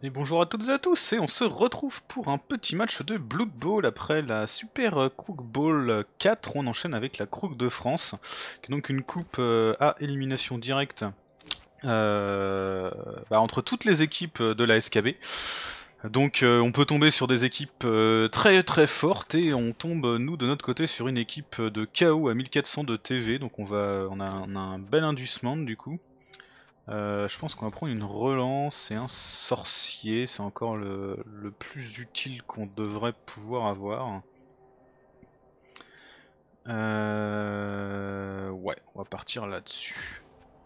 Et bonjour à toutes et à tous, et on se retrouve pour un petit match de Blood Bowl après la Super Crook Bowl 4. On enchaîne avec la Crook de France, qui est donc une coupe à élimination directe entre toutes les équipes de la SKB. Donc on peut tomber sur des équipes très très fortes et on tombe nous de notre côté sur une équipe de KO à 1400 de TV. Donc on a un bel inducement du coup. Je pense qu'on va prendre une relance et un sorcier, c'est encore le plus utile qu'on devrait pouvoir avoir. Ouais, on va partir là-dessus.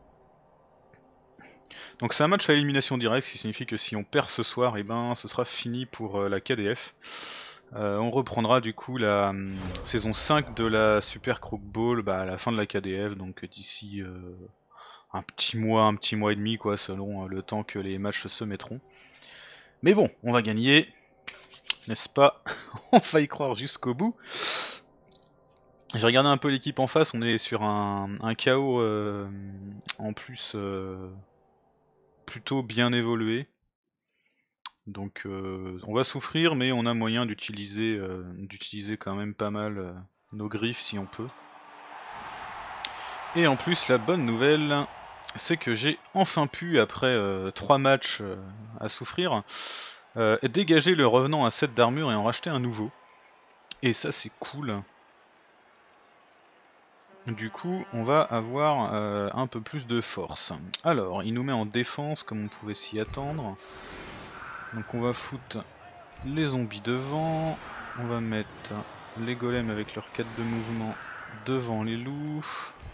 Donc c'est un match à élimination directe, ce qui signifie que si on perd ce soir, et ben ce sera fini pour la KDF. On reprendra du coup la saison 5 de la Super Crook Bowl à la fin de la KDF, donc d'ici un petit mois et demi quoi, selon le temps que les matchs se mettront. Mais bon, on va gagner, n'est-ce pas? On va y croire jusqu'au bout. J'ai regardé un peu l'équipe en face, on est sur un KO en plus plutôt bien évolué. Donc on va souffrir, mais on a moyen d'utiliser quand même pas mal nos griffes si on peut. Et en plus la bonne nouvelle, c'est que j'ai enfin pu, après 3 matchs à souffrir, dégager le revenant à 7 d'armure et en racheter un nouveau. Et ça c'est cool. Du coup, on va avoir un peu plus de force. Alors, il nous met en défense comme on pouvait s'y attendre. Donc on va foutre les zombies devant. On va mettre les golems avec leur 4 de mouvement devant les loups.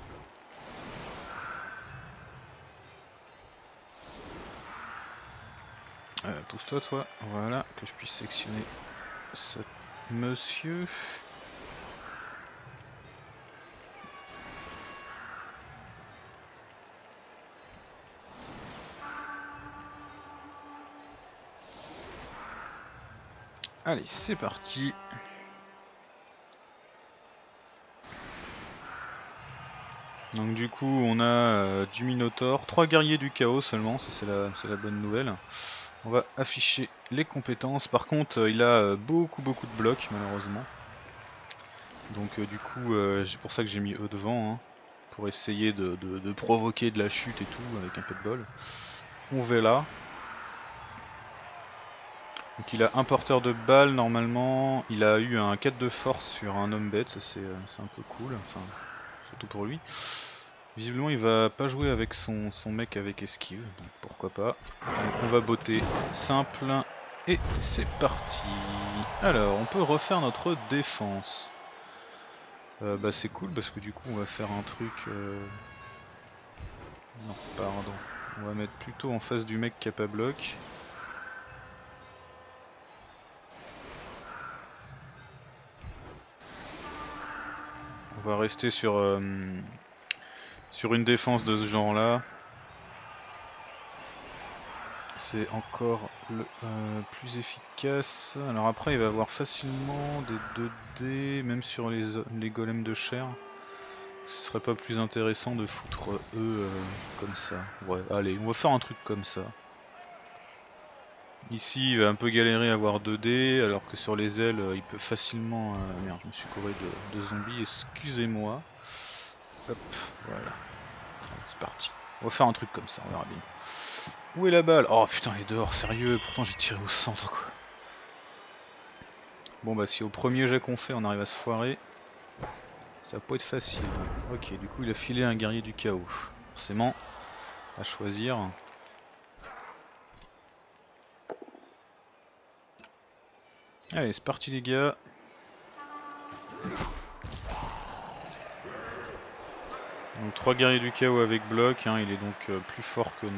Pousse-toi toi, voilà, que je puisse sectionner ce monsieur. Allez, c'est parti. Donc du coup on a du Minotaur, 3 guerriers du chaos seulement, ça c'est la bonne nouvelle. On va afficher les compétences, par contre il a beaucoup de blocs malheureusement. Donc du coup c'est pour ça que j'ai mis eux devant, hein, pour essayer de provoquer de la chute et tout avec un peu de bol. On va là. Donc il a un porteur de balles normalement, il a eu un 4 de force sur un homme bête, ça c'est un peu cool, enfin surtout pour lui. Visiblement il va pas jouer avec son mec avec esquive, donc pourquoi pas. Donc on va botter simple et c'est parti. Alors on peut refaire notre défense. C'est cool parce que du coup on va faire un truc... Non pardon, on va mettre plutôt en face du mec qui a pas bloc. On va rester sur une défense de ce genre là. C'est encore le plus efficace. Alors après il va avoir facilement des 2D, même sur les golems de chair. Ce serait pas plus intéressant de foutre eux comme ça. Ouais, allez, on va faire un truc comme ça. Ici il va un peu galérer à avoir 2D, alors que sur les ailes il peut facilement... Merde, je me suis couré de zombies, excusez-moi. Hop, voilà. C'est parti. On va faire un truc comme ça, on verra bien. Où est la balle? Oh putain, elle est dehors, sérieux, pourtant j'ai tiré au centre quoi. Bon bah si au premier jet qu'on fait on arrive à se foirer, ça va pas être facile. Ok, du coup il a filé un guerrier du chaos. Forcément, à choisir. Allez, c'est parti les gars. Donc 3 guerriers du chaos avec bloc, hein, il est donc plus fort que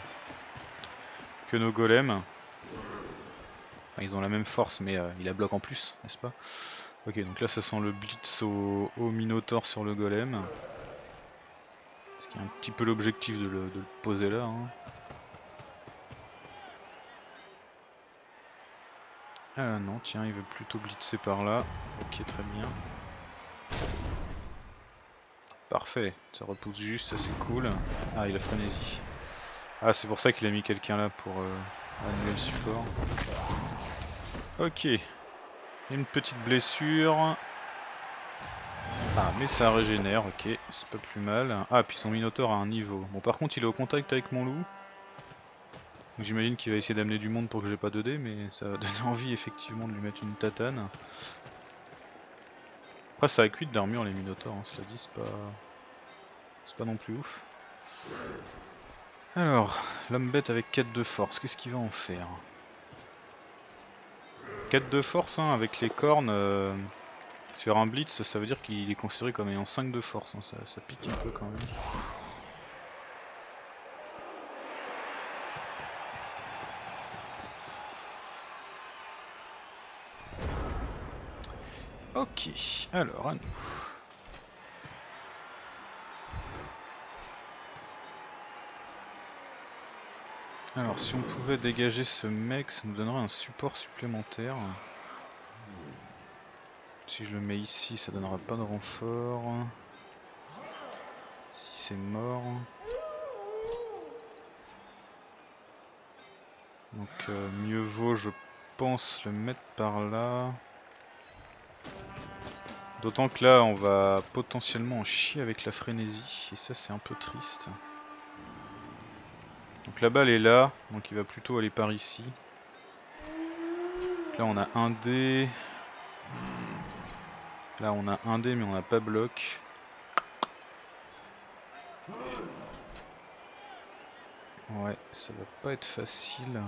nos golems. Enfin, ils ont la même force mais il a bloc en plus, n'est-ce pas? Ok, donc là ça sent le blitz au Minotaur sur le golem. Ce qui est un petit peu l'objectif de le poser là. Hein. Ah non, tiens, il veut plutôt blitzer par là. Ok, très bien. Parfait, ça repousse juste, ça c'est cool. Ah, il a frénésie. Ah, c'est pour ça qu'il a mis quelqu'un là pour Annuel support. Ok. Une petite blessure. Ah mais ça régénère, ok, c'est pas plus mal. Ah puis son Minotaur a un niveau. Bon par contre il est au contact avec mon loup. J'imagine qu'il va essayer d'amener du monde pour que j'ai pas 2D, mais ça va donner envie effectivement de lui mettre une tatane. Après ça a 8 d'armure les Minotaurs, hein, cela dit c'est pas non plus ouf. Alors, l'homme bête avec 4 de force, qu'est-ce qu'il va en faire? 4 de force hein, avec les cornes, sur un blitz ça veut dire qu'il est considéré comme ayant 5 de force, hein, ça pique un peu quand même. Ok, alors à nous. Alors si on pouvait dégager ce mec, ça nous donnerait un support supplémentaire. Si je le mets ici, ça donnera pas de renfort. Si c'est mort. Donc mieux vaut je pense le mettre par là. D'autant que là on va potentiellement en chier avec la frénésie. Et ça c'est un peu triste. Donc la balle est là, donc il va plutôt aller par ici. Donc là on a un dé. Là on a un dé mais on n'a pas bloc. Ouais, ça va pas être facile.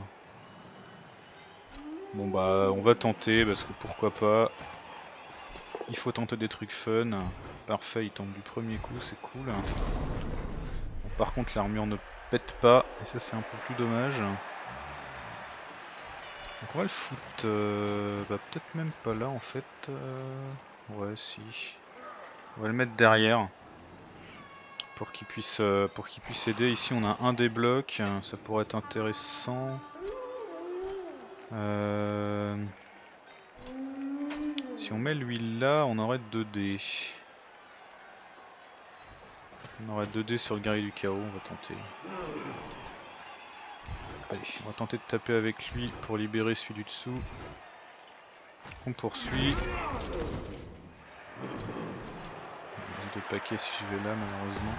Bon bah on va tenter parce que pourquoi pas. Il faut tenter des trucs fun. Parfait, il tombe du premier coup, c'est cool. Bon, par contre l'armure ne pète pas et ça c'est un peu plus dommage. Donc on va le foutre bah peut-être même pas là en fait. Ouais si. On va le mettre derrière. Pour qu'il puisse aider. Ici on a un des blocs, ça pourrait être intéressant. Si on met lui là, on aurait 2 dés. On aurait 2 dés sur le guerrier du chaos, on va tenter. Allez, on va tenter de taper avec lui pour libérer celui du dessous. On poursuit. De paquets si je vais là malheureusement.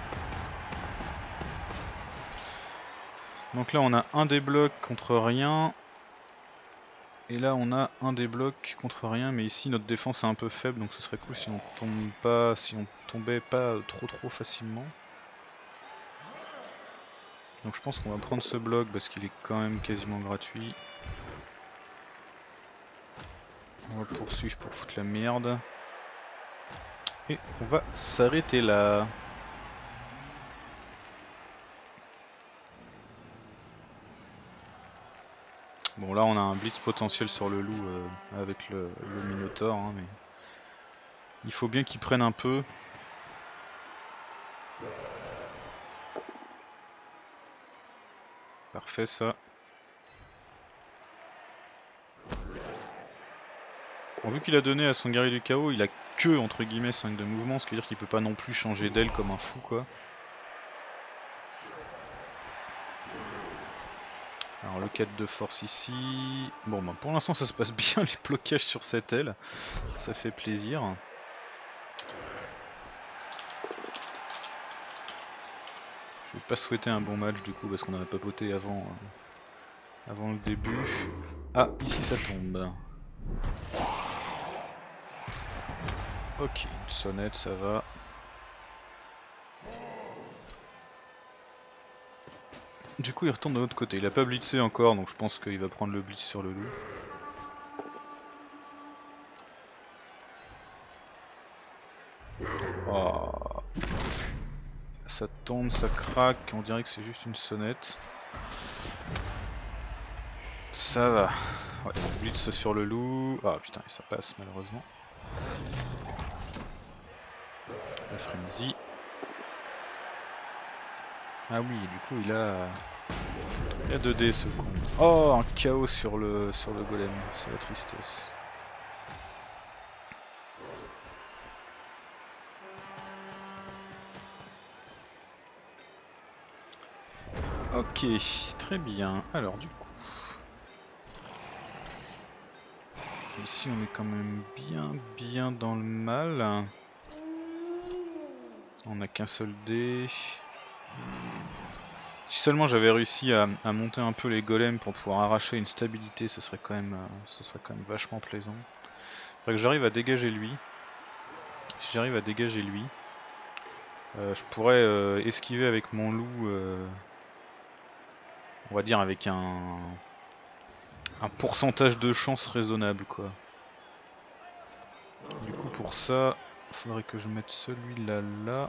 Donc là on a un des blocs contre rien. Et là on a un des blocs contre rien, mais ici notre défense est un peu faible, donc ce serait cool si on tombait pas trop facilement. Donc je pense qu'on va prendre ce bloc parce qu'il est quand même quasiment gratuit. On va poursuivre pour foutre la merde. Et on va s'arrêter là. Bon là on a un blitz potentiel sur le loup avec le Minotaur, hein, mais il faut bien qu'il prenne un peu. Parfait ça. Bon, vu qu'il a donné à son guerrier du chaos, il a que entre guillemets 5 de mouvement, ce qui veut dire qu'il peut pas non plus changer d'aile comme un fou quoi. Alors le 4 de force ici. Bon bah pour l'instant ça se passe bien les blocages sur cette aile. Ça fait plaisir. Je vais pas souhaiter un bon match du coup parce qu'on en a papoté avant le début. Ah ici ça tombe. Ok, une sonnette ça va. Du coup il retourne de l'autre côté, il a pas blitzé encore donc je pense qu'il va prendre le blitz sur le loup. Oh. Ça tombe, ça craque, on dirait que c'est juste une sonnette. Ça va. Ouais, blitz sur le loup. Ah putain, ça passe malheureusement. La frenzy. Ah oui, du coup il a 2D ce con. Oh, un chaos sur le golem, c'est la tristesse. Ok, très bien. Alors du coup, Ici on est quand même bien dans le mal. On n'a qu'un seul dé. Si seulement j'avais réussi à monter un peu les golems pour pouvoir arracher une stabilité, ce serait quand même vachement plaisant. Faudrait que j'arrive à dégager lui. Si j'arrive à dégager lui, je pourrais esquiver avec mon loup, on va dire avec un pourcentage de chance raisonnable quoi. Du coup pour ça, il faudrait que je mette celui-là là.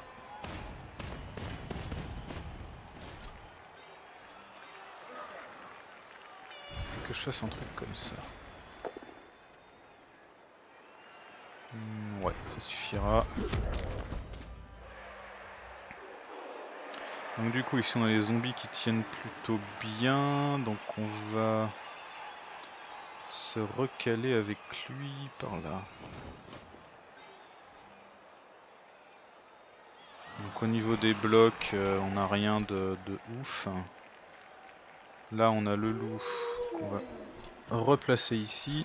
Que je fasse un truc comme ça. Ouais, ça suffira. Donc du coup ici on a les zombies qui tiennent plutôt bien, donc on va se recaler avec lui par là. Donc au niveau des blocs, on n'a rien de ouf. Là on a le loup qu'on va replacer ici.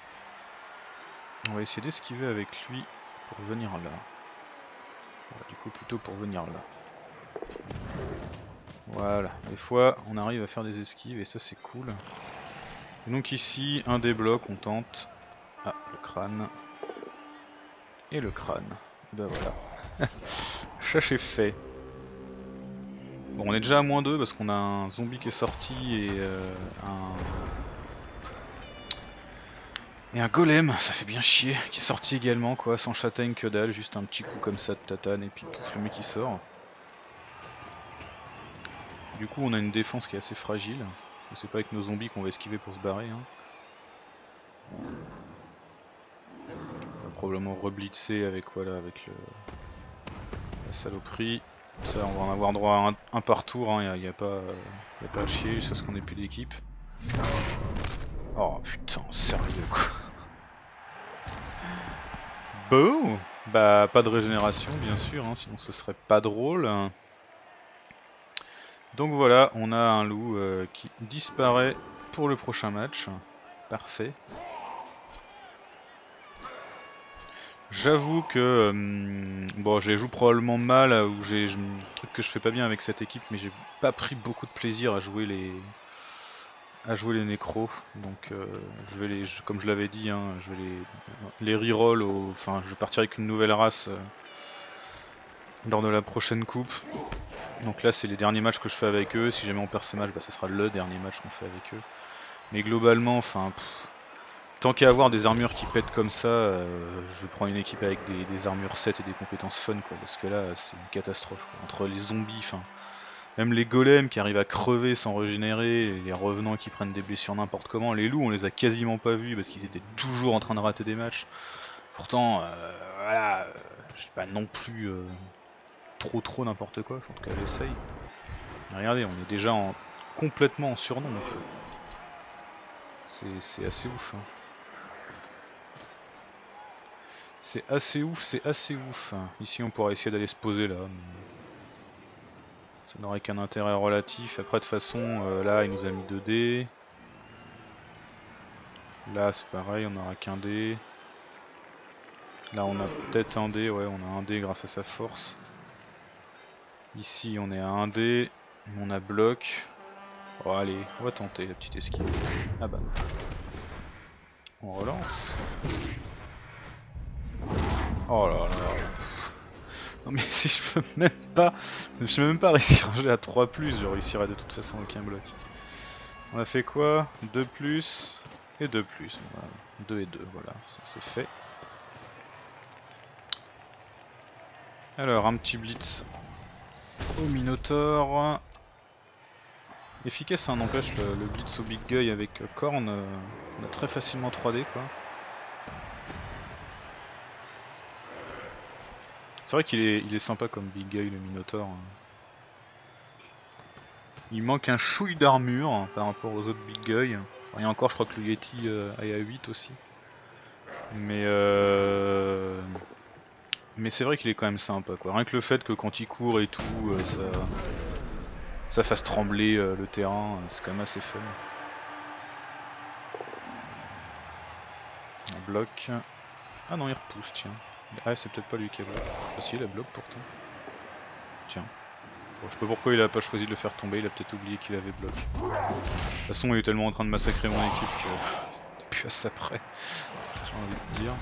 On va essayer d'esquiver avec lui pour venir là. Ouais, du coup plutôt pour venir là. Voilà, des fois on arrive à faire des esquives et ça c'est cool. Et donc ici, un des blocs, on tente. Ah, le crâne. Et le crâne. Et ben voilà. Chasse est fait. Bon, on est déjà à -2 parce qu'on a un zombie qui est sorti et un golem, ça fait bien chier, qui est sorti également quoi, sans châtaigne que dalle, juste un petit coup comme ça de tatane et puis pouf, le mec qui sort. Du coup on a une défense qui est assez fragile. C'est pas avec nos zombies qu'on va esquiver pour se barrer. Hein. On va probablement reblitzer avec voilà, avec la saloperie. Ça on va en avoir droit à un par tour, hein. y a pas à chier jusqu'à ce qu'on ait plus d'équipe. Oh putain, sérieux quoi. Bon, bah pas de régénération bien sûr, hein, sinon ce serait pas drôle. Donc voilà, on a un loup qui disparaît pour le prochain match. Parfait. J'avoue que bon, je les joue probablement mal, ou j'ai un truc que je fais pas bien avec cette équipe, mais j'ai pas pris beaucoup de plaisir à jouer les nécros. Donc je vais comme je l'avais dit, hein, je vais les reroll, enfin je vais partir avec une nouvelle race lors de la prochaine coupe. Donc là c'est les derniers matchs que je fais avec eux. Si jamais on perd ce match, bah, ça sera le dernier match qu'on fait avec eux. Mais globalement, enfin. Tant qu'à avoir des armures qui pètent comme ça, je prends une équipe avec des armures 7 et des compétences fun quoi, parce que là c'est une catastrophe quoi. Entre les zombies, enfin même les golems qui arrivent à crever sans régénérer, et les revenants qui prennent des blessures n'importe comment, les loups on les a quasiment pas vus parce qu'ils étaient toujours en train de rater des matchs. Pourtant voilà, je sais pas non plus trop n'importe quoi, en tout cas j'essaye. Regardez, on est déjà complètement en surnombre. C'est assez ouf. Hein. C'est assez ouf. Ici on pourra essayer d'aller se poser là. Mais ça n'aurait qu'un intérêt relatif. Après de toute façon, là il nous a mis 2 dés. Là c'est pareil, on n'aura qu'un dé. Là on a peut-être un dé, ouais on a un dé grâce à sa force. Ici on est à 1 dé, on a bloc. Oh allez, on va tenter la petite esquive. Ah bah. On relance. Oh là là. Non mais si je peux même pas. Je peux même pas réussir à jet à 3+, je réussirai de toute façon aucun bloc. On a fait quoi? 2+, et 2+. Voilà. 2 et 2, voilà, ça c'est fait. Alors un petit blitz au Minotaur. Efficace, hein, n'empêche le blitz au Big Guy avec Korn, on a très facilement 3D quoi. C'est vrai qu'il est sympa comme Big Guy le Minotaur. Il manque un chouille d'armure hein, par rapport aux autres Big Guy. Et encore je crois que le Yeti est à 8 aussi. Mais c'est vrai qu'il est quand même sympa quoi. Rien que le fait que quand il court et tout, ça fasse trembler le terrain, c'est quand même assez fun. Un bloc. Ah non, il repousse, tiens. Ah, c'est peut-être pas lui qui a bloqué. Ah si, il a bloc pourtant. Tiens. Bon, je sais pas pourquoi il a pas choisi de le faire tomber, il a peut-être oublié qu'il avait bloc. De toute façon, il est tellement en train de massacrer mon équipe que... il est plus à ça près, j'ai envie de dire.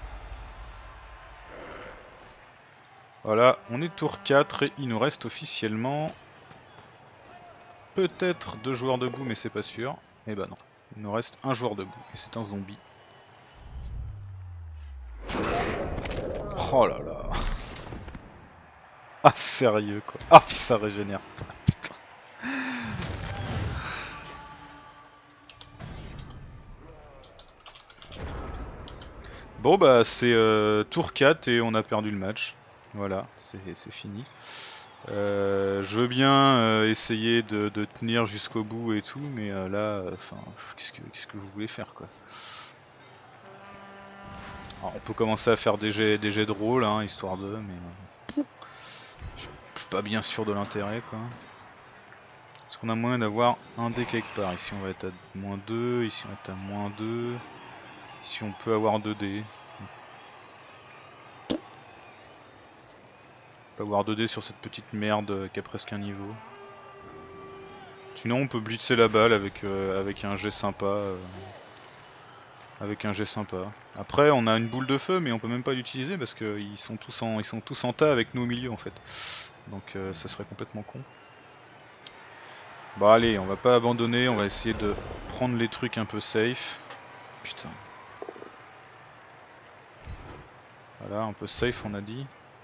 Voilà, on est tour 4 et il nous reste officiellement... peut-être 2 joueurs debout, mais c'est pas sûr. Et bah non, il nous reste un joueur debout, et c'est un zombie. Oh là là. Ah sérieux quoi. Ah puis ça régénère. Putain. Bon bah c'est tour 4 et on a perdu le match. Voilà, c'est fini. Je veux bien essayer de tenir jusqu'au bout et tout, mais là, enfin, qu'est-ce que vous voulez faire quoi. Alors, on peut commencer à faire des jets de rôle, hein, histoire de, mais je suis pas bien sûr de l'intérêt quoi. Est-ce qu'on a moyen d'avoir un dé quelque part? Ici on va être à -2, ici on va être à -2, ici on peut avoir 2 dés. On peut avoir 2 dés sur cette petite merde qui a presque un niveau. Sinon on peut blitzer la balle avec un jet sympa. Avec un jet sympa. Après on a une boule de feu mais on peut même pas l'utiliser parce qu'ils sont tous en tas avec nous au milieu en fait. Donc ça serait complètement con. Bon allez, on va pas abandonner, on va essayer de prendre les trucs un peu safe. Putain. Voilà, un peu safe on a dit.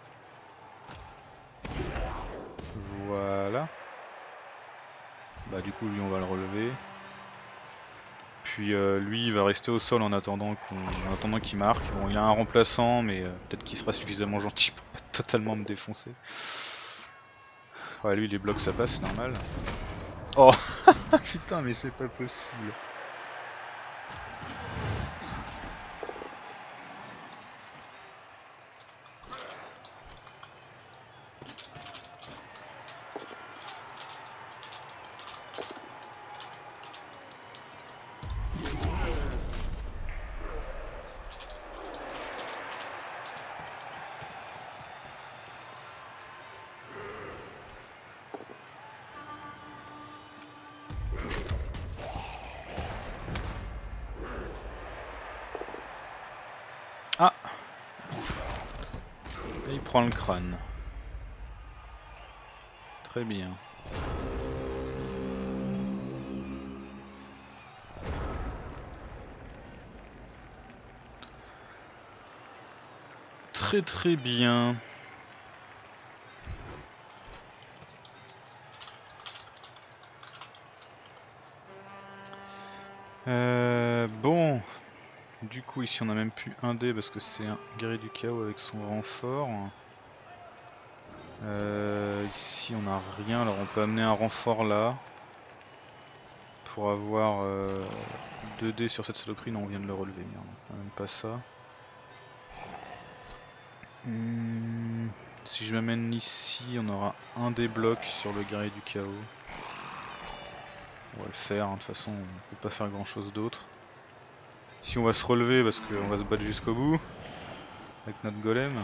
Voilà. Bah du coup lui on va le relever. Puis lui il va rester au sol en attendant qu'il marque. Bon il a un remplaçant mais peut-être qu'il sera suffisamment gentil pour pas totalement me défoncer. Ouais lui les blocs ça passe, c'est normal. Oh putain mais c'est pas possible. Ah. Et il prend le crâne. Très bien. Très bien. Bon. Du coup ici on a même plus un dé parce que c'est un guerrier du chaos avec son renfort. Ici on a rien, alors on peut amener un renfort là. Pour avoir 2 dés sur cette saloperie, non on vient de le relever, merde, on a même pas ça. Si je m'amène ici on aura un dé bloc sur le guerrier du chaos. On va le faire, hein. De toute façon on peut pas faire grand chose d'autre. Ici on va se relever parce qu'on va se battre jusqu'au bout avec notre golem.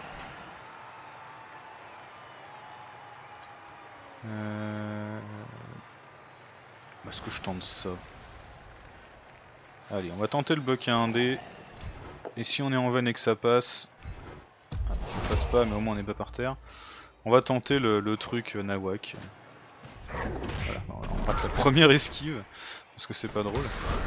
Est-ce que je tente ça? Allez, on va tenter le bloc à 1 dé. Et si on est en veine et que ça passe, ça passe pas mais au moins on n'est pas par terre. On va tenter le truc nawak. Voilà, on rate la première esquive parce que c'est pas drôle.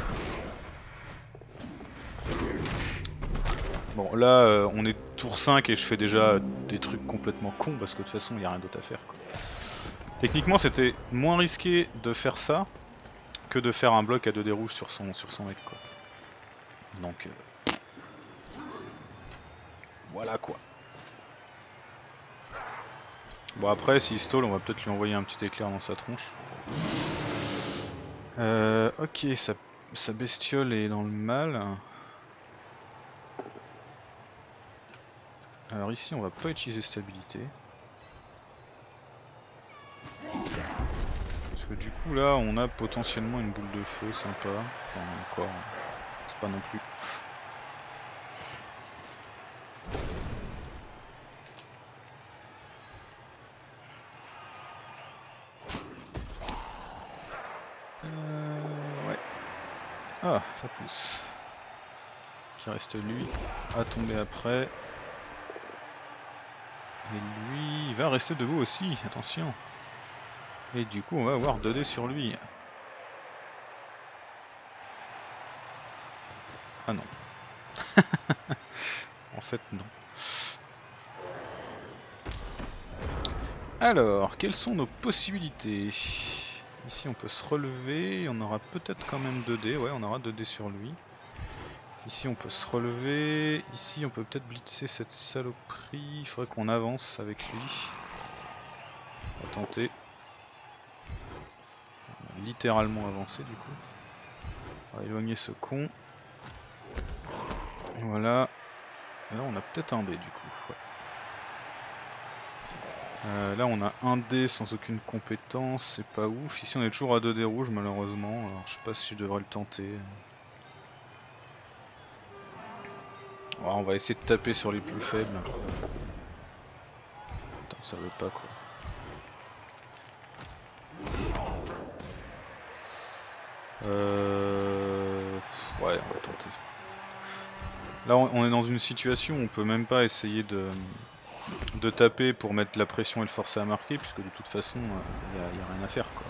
Bon là on est tour 5 et je fais déjà des trucs complètement cons parce que de toute façon il n'y a rien d'autre à faire quoi. Techniquement c'était moins risqué de faire ça que de faire un bloc à 2 dés rouges sur son mec quoi. Donc voilà quoi. Bon après s'il stall on va peut-être lui envoyer un petit éclair dans sa tronche. Ok, sa bestiole est dans le mal. Alors ici on va pas utiliser stabilité. Parce que du coup là on a potentiellement une boule de feu sympa. Enfin encore, c'est pas non plus Ah, ça pousse. Qui reste lui à tomber après. Et lui, il va rester debout aussi, attention. Et du coup, on va avoir 2 dés sur lui. Ah non. En fait, non. Alors, quelles sont nos possibilités? Ici, on peut se relever. On aura peut-être quand même 2 dés. Ouais, on aura 2 dés sur lui. Ici, on peut se relever. Ici, on peut peut-être blitzer cette saloperie. Il faudrait qu'on avance avec lui. On va tenter. On va littéralement avancer du coup. On va éloigner ce con. Voilà. Et là, on a peut-être un dé du coup. Ouais. Là on a un dé sans aucune compétence, c'est pas ouf. Ici on est toujours à 2 dés rouges malheureusement, alors je sais pas si je devrais le tenter. Ouais, on va essayer de taper sur les plus faibles. Putain, ça veut pas quoi. Ouais, on va tenter. Là on est dans une situation où on peut même pas essayer de taper pour mettre la pression et le forcer à marquer, puisque de toute façon y a rien à faire quoi.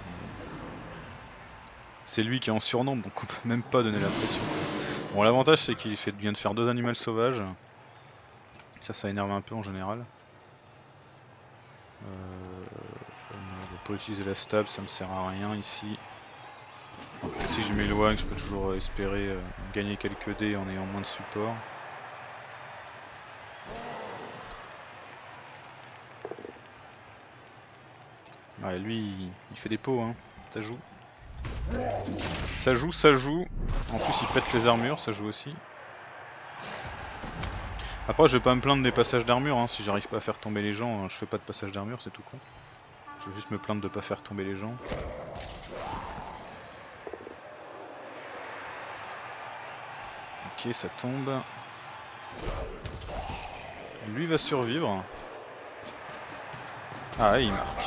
C'est lui qui est en surnombre, donc on peut même pas donner la pression. Bon, l'avantage c'est qu'il vient de faire 2 animaux sauvages. Ça énerve un peu en général. On va pas utiliser la stab, ça me sert à rien ici. Si je m'éloigne, je peux toujours espérer gagner quelques dés en ayant moins de support. Ouais, lui il fait des pots, hein. Ça joue. Ça joue, ça joue. En plus il pète les armures, ça joue aussi. Après je vais pas me plaindre des passages d'armure, hein. Si j'arrive pas à faire tomber les gens, je fais pas de passage d'armure, c'est tout con. Je vais juste me plaindre de pas faire tomber les gens. Ok, ça tombe. Lui va survivre. Ah, il marque.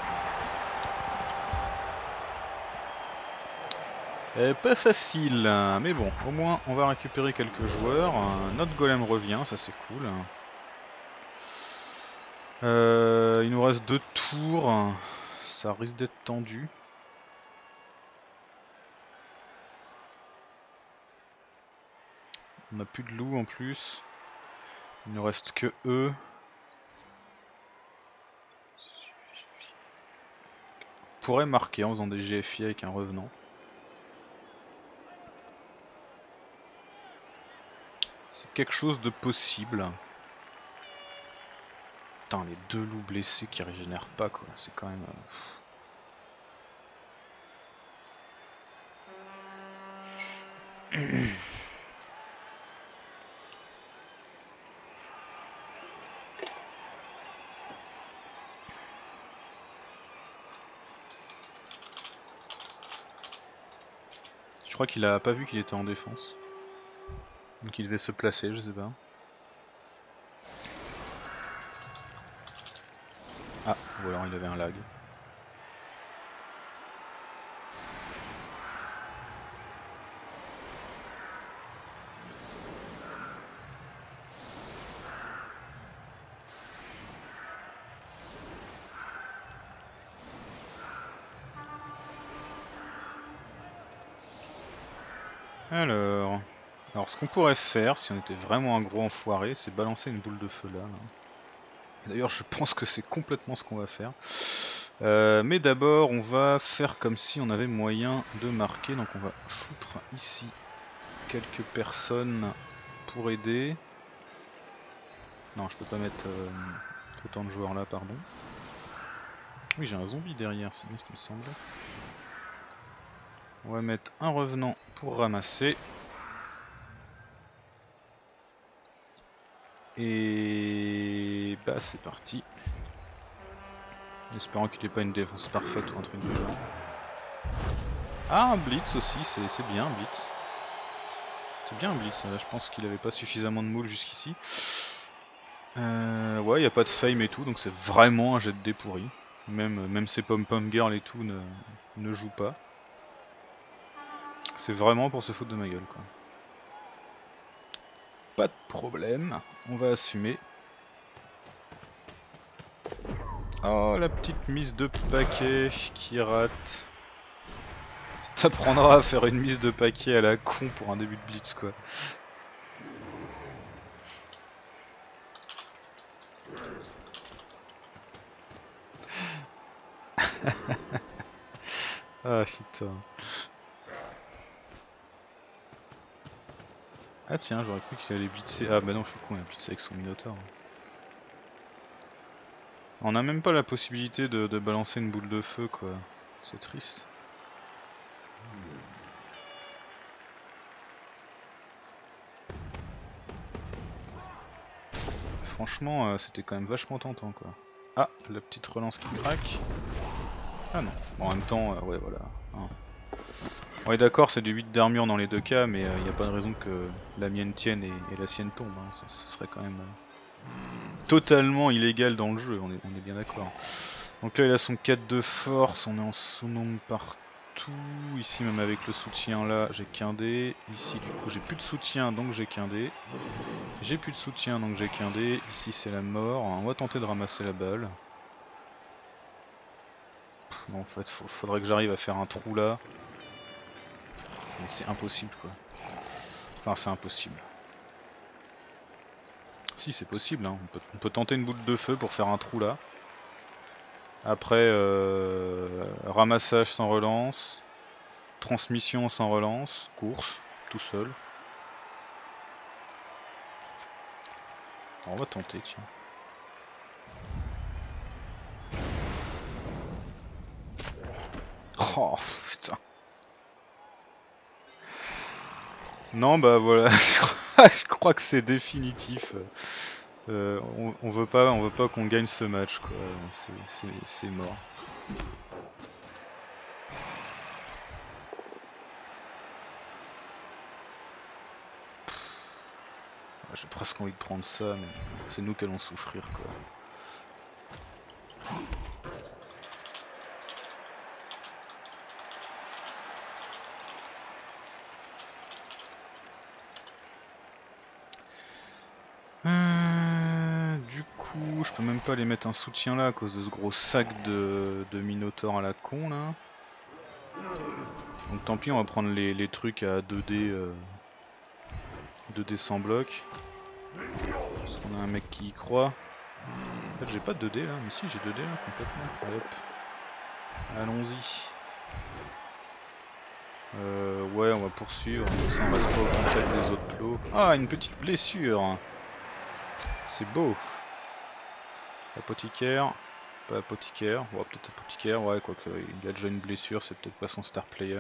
Pas facile, mais bon, au moins on va récupérer quelques joueurs. Notre golem revient, ça c'est cool. Il nous reste 2 tours, ça risque d'être tendu. On n'a plus de loups en plus. Il ne reste que eux. On pourrait marquer en faisant des GFI avec un revenant. C'est quelque chose de possible. Putain, les 2 loups blessés qui régénèrent pas quoi, c'est quand même... Je crois qu'il a pas vu qu'il était en défense. Donc il devait se placer, je sais pas. Ah, ou alors il avait un lag. Alors ce qu'on pourrait faire, si on était vraiment un gros enfoiré, c'est balancer une boule de feu là. D'ailleurs je pense que c'est complètement ce qu'on va faire. Mais d'abord on va faire comme si on avait moyen de marquer, donc on va foutre ici quelques personnes pour aider. Non, je peux pas mettre autant de joueurs là, pardon. Oui, j'ai un zombie derrière, c'est bien ce qui me semble. On va mettre un revenant pour ramasser. Et bah c'est parti. En espérant qu'il n'ait pas une défense parfaite ou un truc du genre. Ah, un blitz aussi, c'est bien un blitz. C'est bien un blitz, je pense qu'il avait pas suffisamment de moules jusqu'ici. Ouais, y a pas de fame et tout, donc c'est vraiment un jet de dés pourri. Même ces pom-pom girl et tout ne jouent pas. C'est vraiment pour se foutre de ma gueule quoi. Pas de problème, on va assumer. Oh la petite mise de paquet qui rate. T'apprendras à faire une mise de paquet à la con pour un début de blitz quoi. Ah putain. Ah tiens, j'aurais cru qu'il allait blitzer. Ah bah non, je suis con, il a blitzé avec son Minotaur. On a même pas la possibilité de balancer une boule de feu quoi. C'est triste. Franchement, c'était quand même vachement tentant quoi. Ah, la petite relance qui craque. Ah non, bon, en même temps, ouais voilà. Hein. Ouais d'accord, c'est du 8 d'armure dans les deux cas, mais il n'y a pas de raison que la mienne tienne et la sienne tombe. Hein. Ce serait quand même totalement illégal dans le jeu, on est bien d'accord. Donc là il a son 4 de force, on est en sous-nombre partout. Ici même avec le soutien là, j'ai qu'un dé. Ici du coup j'ai plus de soutien donc j'ai qu'un dé. J'ai plus de soutien donc j'ai qu'un dé. Ici c'est la mort, on va tenter de ramasser la balle. Bon, en fait faudrait que j'arrive à faire un trou là. Mais c'est impossible quoi. Enfin c'est impossible. Si c'est possible, hein. On peut tenter une boule de feu pour faire un trou là. Après ramassage sans relance. Transmission sans relance. Course, tout seul. Alors, on va tenter tiens. Oh putain. Non bah voilà, je crois que c'est définitif. On veut pas qu'on gagne ce match quoi. C'est mort. J'ai presque envie de prendre ça, mais c'est nous qui allons souffrir quoi. Du coup, je peux même pas les mettre un soutien là à cause de ce gros sac de Minotaur à la con là. Donc tant pis, on va prendre les trucs à 2D, 2D sans bloc. Parce qu'on a un mec qui y croit. En fait j'ai pas de 2D là, mais si j'ai 2D là complètement. Hop. Allons-y. Ouais on va poursuivre, comme ça on va se reconquérir des autres plots. Ah une petite blessure. C'est beau. Apothicaire. Pas apothicaire, ouais, peut-être apothicaire, ouais, quoique il a déjà une blessure, c'est peut-être pas son star player.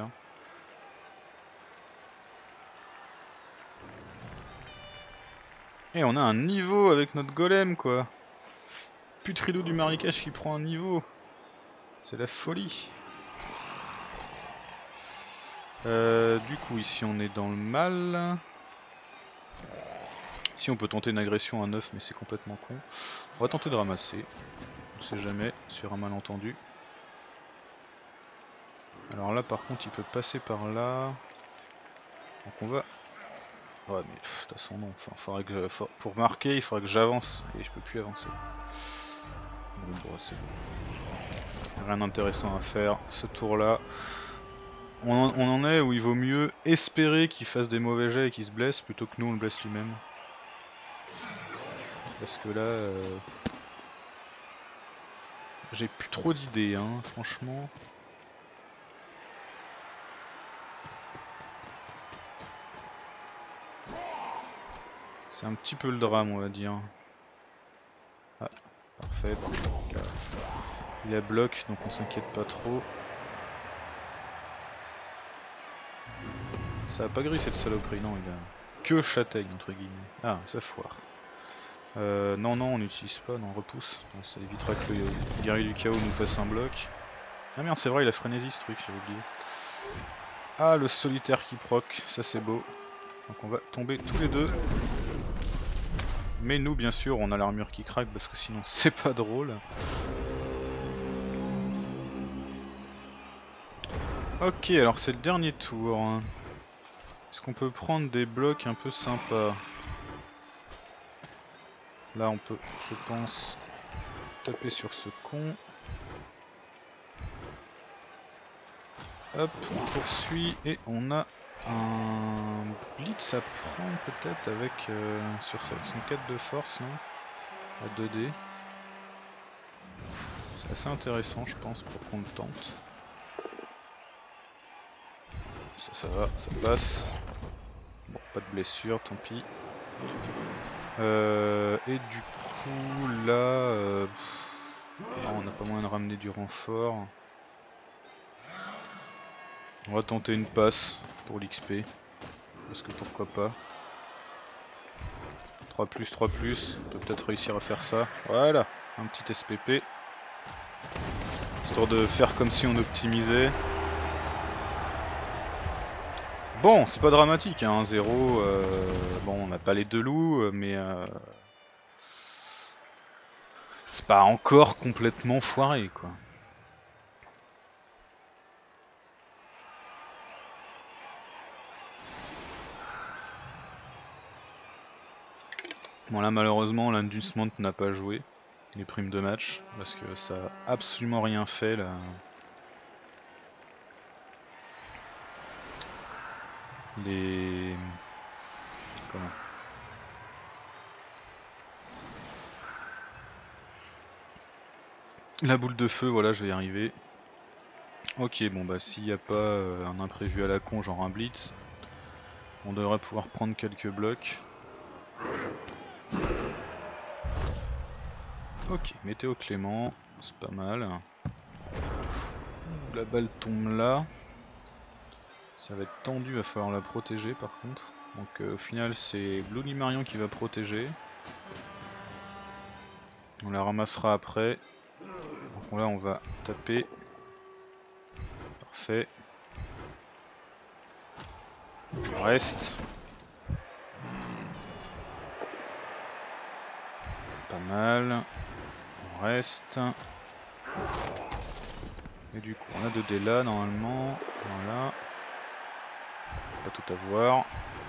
Et on a un niveau avec notre golem quoi. Putridou du marécage qui prend un niveau. C'est la folie. Du coup ici on est dans le mal. Ici on peut tenter une agression à 9 mais c'est complètement con. On va tenter de ramasser. On sait jamais sur un malentendu. Alors là par contre il peut passer par là. Donc on va... Ouais mais de toute façon non, enfin, pour marquer il faudrait que j'avance et je peux plus avancer. Bon c'est bon. Rien d'intéressant à faire ce tour là. On en est où il vaut mieux espérer qu'il fasse des mauvais jets et qu'il se blesse plutôt que nous on le blesse lui-même. Parce que là... j'ai plus trop d'idées hein, franchement. C'est un petit peu le drame on va dire. Ah, parfait. Donc, il y a bloc donc on s'inquiète pas trop. Ça a pas gris cette saloperie, non il a que châtaigne entre guillemets. Ah ça foire. Non on n'utilise pas, non on repousse. Ça évitera que le guerrier du chaos nous fasse un bloc. Ah merde c'est vrai il a frénésie ce truc, j'avais oublié. Ah le solitaire qui proc, ça c'est beau. Donc on va tomber tous les deux. Mais nous bien sûr on a l'armure qui craque parce que sinon c'est pas drôle. Ok alors c'est le dernier tour. Est-ce qu'on peut prendre des blocs un peu sympas? Là on peut, je pense, taper sur ce con. Hop, on poursuit et on a un blitz à prendre peut-être avec sur son 4 de force là, à 2D. C'est assez intéressant je pense pour qu'on le tente. Ça va, ça passe. Bon, pas de blessure, tant pis. Et du coup là, on n'a pas moyen de ramener du renfort. On va tenter une passe pour l'XP. Parce que pourquoi pas. 3+, 3+, on peut peut-être réussir à faire ça. Voilà, un petit SPP. Histoire de faire comme si on optimisait. Bon, c'est pas dramatique, hein, 0. Bon, on n'a pas les 2 loups, mais c'est pas encore complètement foiré, quoi. Bon là malheureusement l'inducement n'a pas joué les primes de match parce que ça a absolument rien fait là. Les... Comment? La boule de feu, voilà, je vais y arriver. Ok, bon bah s'il n'y a pas un imprévu à la con, genre un blitz, on devrait pouvoir prendre quelques blocs. Ok, météo clément, c'est pas mal. La balle tombe là. Ça va être tendu, va falloir la protéger par contre. Donc au final c'est Bloody Marion qui va protéger. On la ramassera après. Donc là on va taper. Parfait. Il reste. Pas mal. On reste. Et du coup on a 2 dés là normalement. Voilà. Pas tout avoir.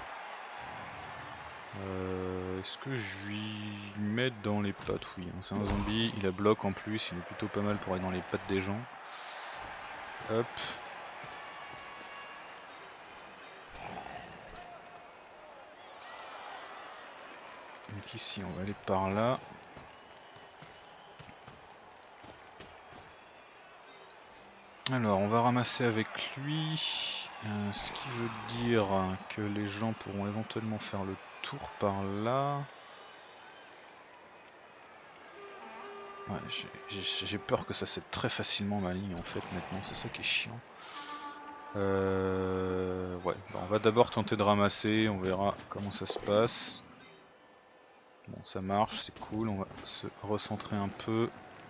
Est-ce que je lui mets dans les pattes? Oui, hein, c'est un zombie, il a bloc en plus, il est plutôt pas mal pour aller dans les pattes des gens. Hop. Donc ici on va aller par là. Alors on va ramasser avec lui, ce qui veut dire que les gens pourront éventuellement faire le tour par là. Ouais, j'ai peur que ça cède très facilement ma ligne en fait maintenant, c'est ça qui est chiant. Ouais, bah on va d'abord tenter de ramasser, on verra comment ça se passe. Bon ça marche, c'est cool, on va se recentrer un peu.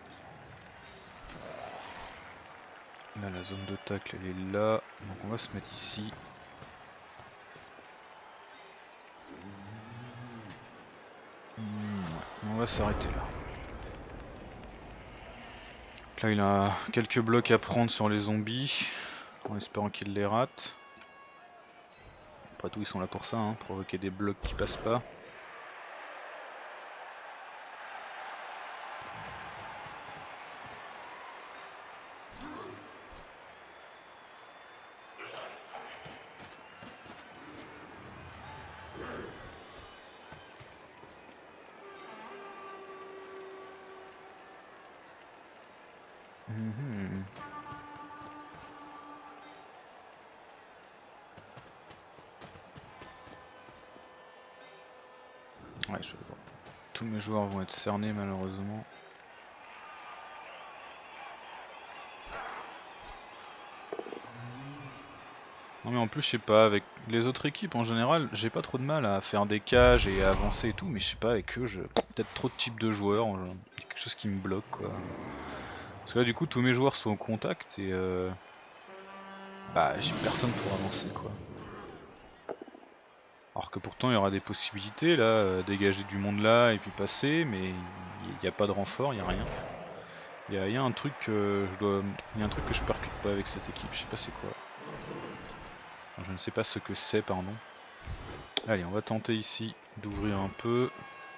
Là la zone de tacle elle est là, donc on va se mettre ici. Ouais, on va s'arrêter là. Là il a quelques blocs à prendre sur les zombies, en espérant qu'il les rate. Après tout ils sont là pour ça, hein, provoquer des blocs qui passent pas. Ouais, tous mes joueurs vont être cernés malheureusement. Non mais en plus je sais pas, avec les autres équipes en général, j'ai pas trop de mal à faire des cages et à avancer et tout, mais je sais pas, avec eux, peut-être trop de types de joueurs, quelque chose qui me bloque quoi. Parce que là du coup tous mes joueurs sont au contact et bah j'ai personne pour avancer quoi. Alors que pourtant il y aura des possibilités là, dégager du monde là et puis passer, mais il n'y a pas de renfort, il n'y a rien. Il y a un truc que je percute pas avec cette équipe, je sais pas c'est quoi. je ne sais pas ce que c'est, pardon. Allez, on va tenter ici d'ouvrir un peu.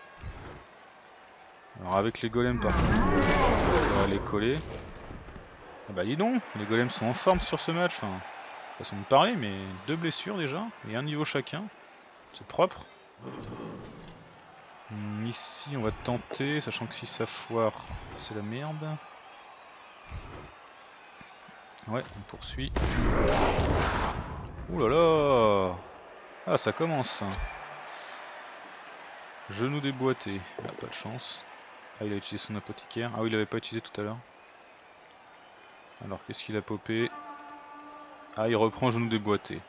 Alors avec les golems par contre, on va les coller. Ah bah dis donc, les golems sont en forme sur ce match, enfin, façon de parler, mais 2 blessures déjà, et un niveau chacun. C'est propre. Ici on va tenter, sachant que si ça foire, c'est la merde. Ouais, on poursuit. Ouh là là! Ah, ça commence. Genou déboîté. Ah, pas de chance. Ah, il a utilisé son apothicaire. Ah oui, il l'avait pas utilisé tout à l'heure. Alors, qu'est-ce qu'il a popé? Ah, il reprend genou déboîté.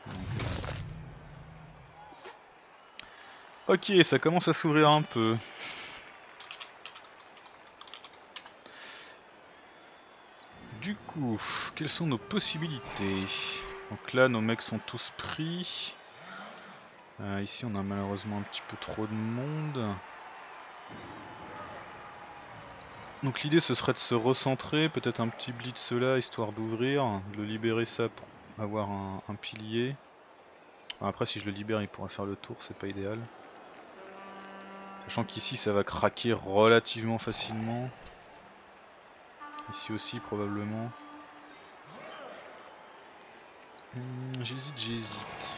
Ok, ça commence à s'ouvrir un peu. Du coup, quelles sont nos possibilités? Donc là, nos mecs sont tous pris. Ici, on a malheureusement un petit peu trop de monde. Donc l'idée, ce serait de se recentrer, peut-être un petit blitz là, histoire d'ouvrir, de libérer ça pour avoir un pilier. Enfin, après, si je le libère, il pourra faire le tour, c'est pas idéal. Sachant qu'ici, ça va craquer relativement facilement. Ici aussi, probablement. J'hésite.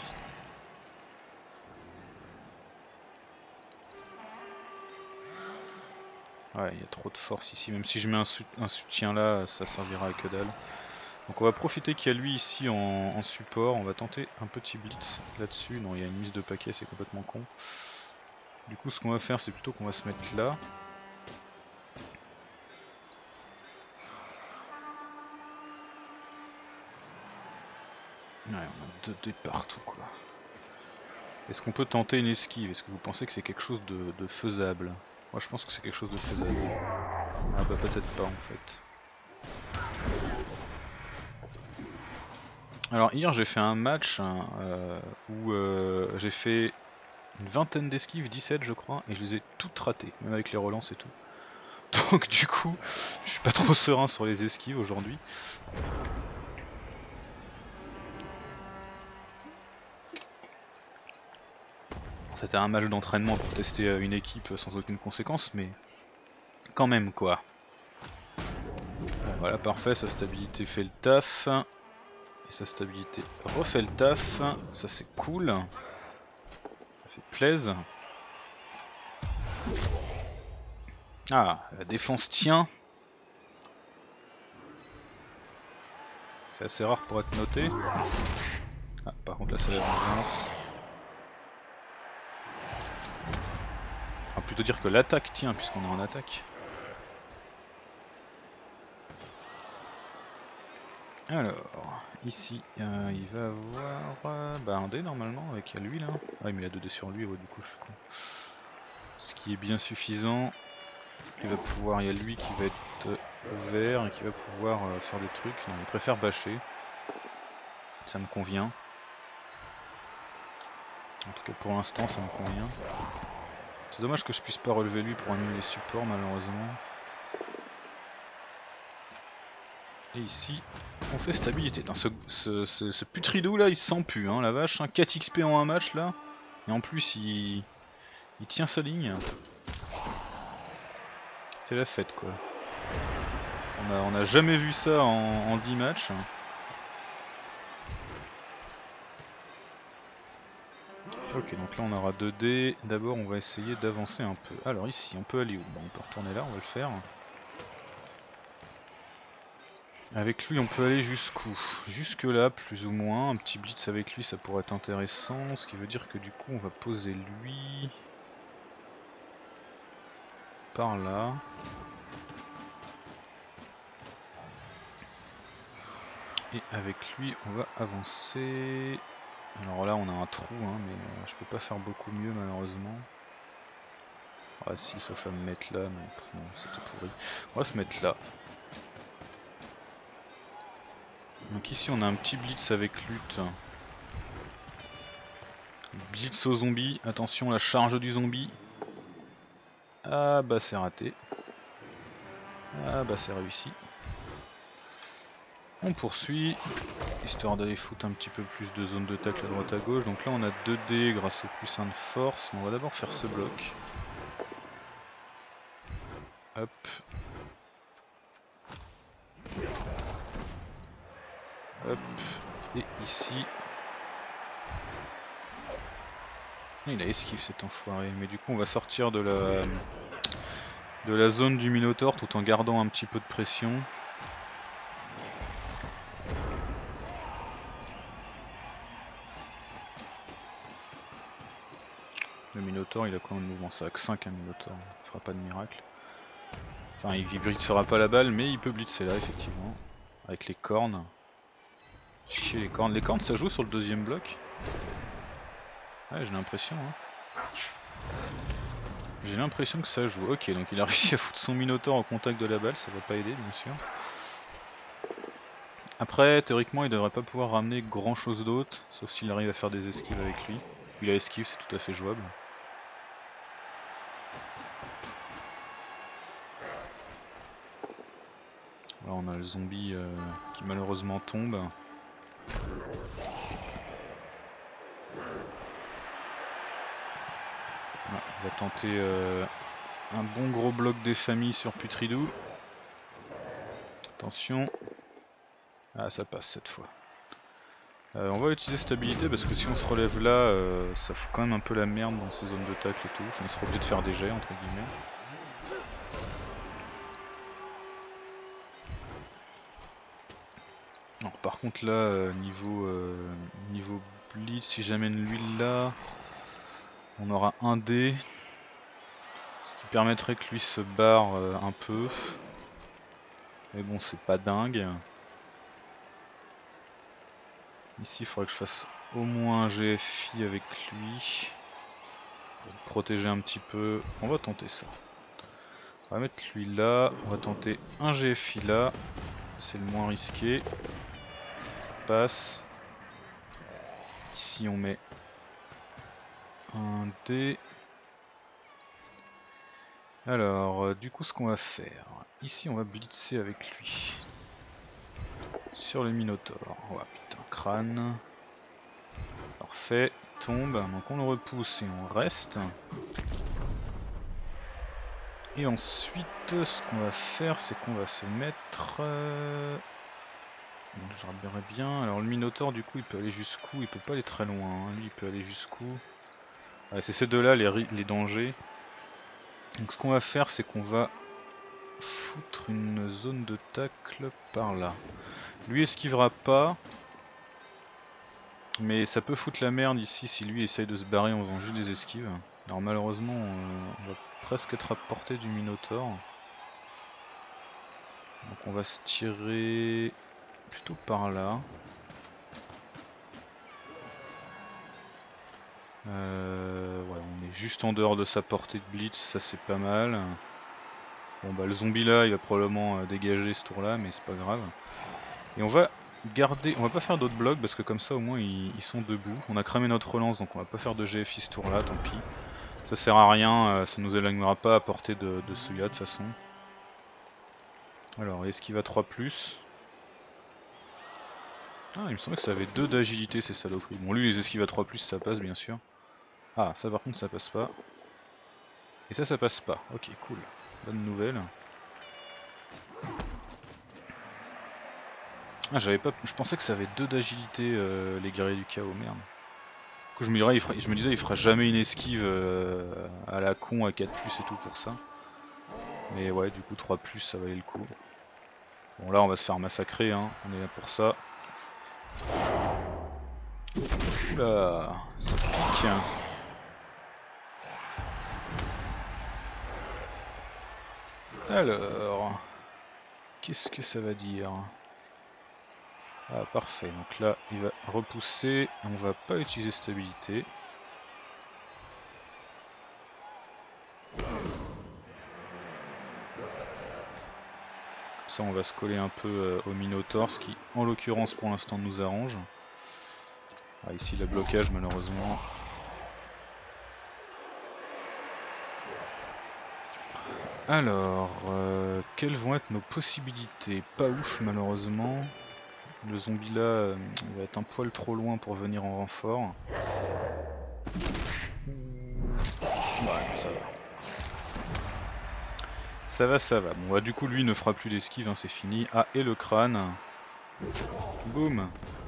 Ouais, il y a trop de force ici, même si je mets un soutien là, ça servira à que dalle. Donc on va profiter qu'il y a lui ici en support, on va tenter un petit blitz là-dessus. Non, il y a une mise de paquet, c'est complètement con. Du coup, ce qu'on va faire, c'est plutôt qu'on va se mettre là. Ouais, on a 2 dés partout quoi. Est-ce qu'on peut tenter une esquive? Est-ce que vous pensez que c'est quelque chose de faisable? Moi je pense que c'est quelque chose de faisable. Ah bah peut-être pas en fait. Alors hier j'ai fait un match où j'ai fait une vingtaine d'esquives, 17 je crois, et je les ai toutes ratées, même avec les relances et tout. Donc du coup, je suis pas trop serein sur les esquives aujourd'hui. C'était un match d'entraînement pour tester une équipe sans aucune conséquence, mais quand même quoi. Bon, voilà, parfait, sa stabilité fait le taf. Et sa stabilité refait le taf. Ça c'est cool. Ça fait plaisir. Ah, la défense tient. C'est assez rare pour être noté. Ah, par contre là c'est la vengeance. On va plutôt dire que l'attaque tient puisqu'on est en attaque. Alors, ici, il va avoir bah, un dé normalement avec lui là. Ah, mais il a 2 dés sur lui, ouais, du coup je suis con. Ce qui est bien suffisant. Il va pouvoir, il y a lui qui va être vert et qui va pouvoir faire des trucs. Non, il préfère bâcher. Ça me convient. En tout cas pour l'instant ça me convient. C'est dommage que je puisse pas relever lui pour annuler les supports malheureusement. Et ici, on fait stabilité. Ce putridou là, il se sent plus, hein, la vache. Hein, 4 XP en un match là. Et en plus, il tient sa ligne. C'est la fête quoi. On a jamais vu ça en 10 matchs. Ok, donc là on aura 2 dés. D'abord, on va essayer d'avancer un peu. Alors ici, on peut aller où? Bon, on peut retourner là, on va le faire. Avec lui on peut aller jusqu'où? Jusque là plus ou moins, un petit blitz avec lui ça pourrait être intéressant, ce qui veut dire que du coup on va poser lui par là. Et avec lui on va avancer. Alors là on a un trou hein, mais je peux pas faire beaucoup mieux malheureusement. Ah si, sauf à me mettre là, mais non c'était pourri. On va se mettre là. Donc ici on a un petit blitz avec lutte. Blitz au zombie, attention la charge du zombie. Ah bah c'est raté. Ah bah c'est réussi. On poursuit, histoire d'aller foutre un petit peu plus de zone de tacle à droite à gauche. Donc là on a 2D grâce au plus 1 de force, mais on va d'abord faire ce bloc. Hop. Hop. Et ici. Il a esquive cet enfoiré, mais du coup on va sortir de la zone du Minotaur tout en gardant un petit peu de pression. Le Minotaur il a combien de mouvements? Ça a que 5 un Minotaur, il fera pas de miracle. Enfin il blitzera pas la balle mais il peut blitzer là effectivement. Avec les cornes. Chier les cornes. Les cornes ça joue sur le deuxième bloc. Ouais j'ai l'impression hein. J'ai l'impression que ça joue. Ok donc il a réussi à foutre son Minotaur au contact de la balle, ça va pas aider bien sûr. Après théoriquement il devrait pas pouvoir ramener grand chose d'autre, sauf s'il arrive à faire des esquives avec lui. Il a esquive, c'est tout à fait jouable. Là on a le zombie qui malheureusement tombe. Ouais, on va tenter un bon gros bloc des familles sur Putridou. Attention. Ah ça passe cette fois. On va utiliser stabilité parce que si on se relève là, ça fout quand même un peu la merde dans ces zones de tacle et tout. Enfin, il sera obligé de faire des jets entre guillemets. Alors par contre là, niveau blitz, si j'amène l'huile là, on aura un dé. Ce qui permettrait que lui se barre un peu. Mais bon c'est pas dingue. Ici il faudrait que je fasse au moins un GFI avec lui. Pour protéger un petit peu. On va tenter ça. On va mettre lui là. On va tenter un GFI là. C'est le moins risqué. Ça passe. Ici on met un dé. Alors du coup ce qu'on va faire. Ici on va blitzer avec lui. Sur le Minotaur. Oh putain, crâne. Parfait. Tombe. Donc on le repousse et on reste. Et ensuite, ce qu'on va faire, c'est qu'on va se mettre... Donc, je regarderai bien. Alors le Minotaur, du coup, il peut aller jusqu'où? Il peut pas aller très loin. Hein. Lui, il peut aller jusqu'où? Ouais, c'est ces deux-là les dangers. Donc ce qu'on va faire, c'est qu'on va foutre une zone de tacle par là. Lui esquivera pas. Mais ça peut foutre la merde ici si lui essaye de se barrer en faisant juste des esquives. Alors malheureusement, on va presque être à portée du Minotaur. Donc on va se tirer plutôt par là. Ouais, on est juste en dehors de sa portée de blitz, ça c'est pas mal. Bon bah le zombie là, il va probablement dégager ce tour là, mais c'est pas grave. Et on va garder, on va pas faire d'autres blocs parce que comme ça au moins ils sont debout. On a cramé notre relance donc on va pas faire de GFI ce tour là, tant pis. Ça sert à rien, ça nous éloignera pas à portée de celui-là de toute façon. Alors est-ce qu'il va 3+? Ah il me semblait que ça avait 2 d'agilité ces saloperies. Bon lui les esquives à 3+, ça passe bien sûr. Ah ça par contre ça passe pas. Et ça passe pas, ok cool. Bonne nouvelle. Ah j'avais pas. Je pensais que ça avait 2 d'agilité les guerriers du chaos, merde. Du coup je me disais il fera jamais une esquive à la con à 4+ et tout pour ça. Mais ouais du coup 3+ ça valait le coup. Bon là on va se faire massacrer hein, on est là pour ça. Oula, ça pique hein. Alors, qu'est-ce que ça va dire? Ah parfait, donc là il va repousser, on va pas utiliser stabilité. Comme ça on va se coller un peu au Minotaur, ce qui en l'occurrence pour l'instant nous arrange. Ah, ici le blocage malheureusement. Alors, quelles vont être nos possibilités? Pas ouf malheureusement. Le zombie là, il va être un poil trop loin pour venir en renfort. Ouais, ça va. Ça va, ça va. Bon, bah, du coup, lui ne fera plus d'esquive, hein, c'est fini. Ah, et le crâne. Boum.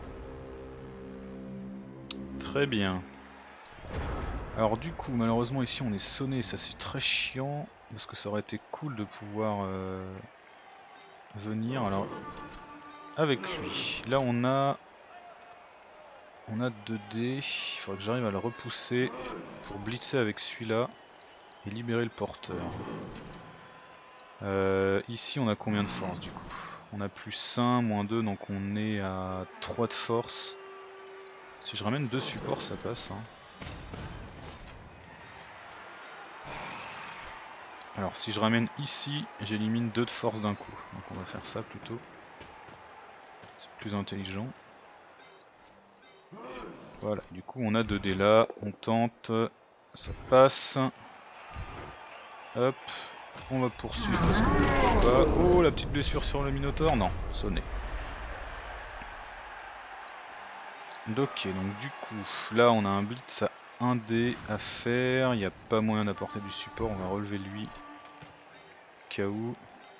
Très bien. Alors, du coup, malheureusement, ici on est sonné, ça c'est très chiant. Parce que ça aurait été cool de pouvoir venir. Alors, avec lui. Là, on a 2 dés. Il faudrait que j'arrive à le repousser pour blitzer avec celui-là et libérer le porteur. Ici on a combien de force du coup? On a plus 1, moins 2, donc on est à 3 de force. Si je ramène 2 supports ça passe. Hein. Alors si je ramène ici, j'élimine 2 de force d'un coup. Donc on va faire ça plutôt. C'est plus intelligent. Voilà, du coup on a 2 dés là, on tente, ça passe. Hop. On va poursuivre parce que pourquoi pas. Oh, la petite blessure sur le Minotaure. Non, sonné. Ok, donc du coup, là on a un blitz à 1 dé à faire. Il n'y a pas moyen d'apporter du support. On va relever lui. Cas où.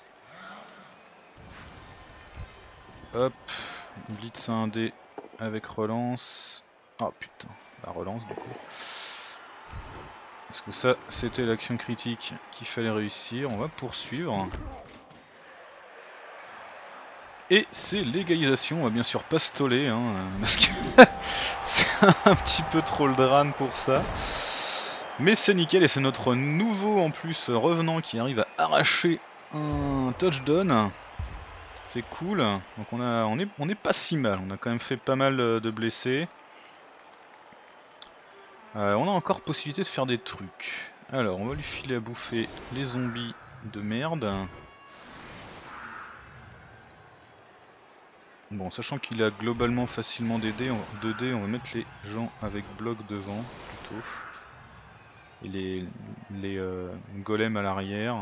Hop. Blitz à 1 dé avec relance. Oh putain, la relance du coup. Parce que ça, c'était l'action critique qu'il fallait réussir. On va poursuivre. Et c'est l'égalisation, on va bien sûr pas stoler, hein, parce que c'est un petit peu trop le drame pour ça. Mais c'est nickel et c'est notre nouveau en plus revenant qui arrive à arracher un touchdown. C'est cool, donc on est pas si mal, on a quand même fait pas mal de blessés. On a encore possibilité de faire des trucs. Alors on va lui filer à bouffer les zombies de merde. Bon, sachant qu'il a globalement facilement des dés, 2 dés, on va mettre les gens avec bloc devant plutôt. Et les golems à l'arrière.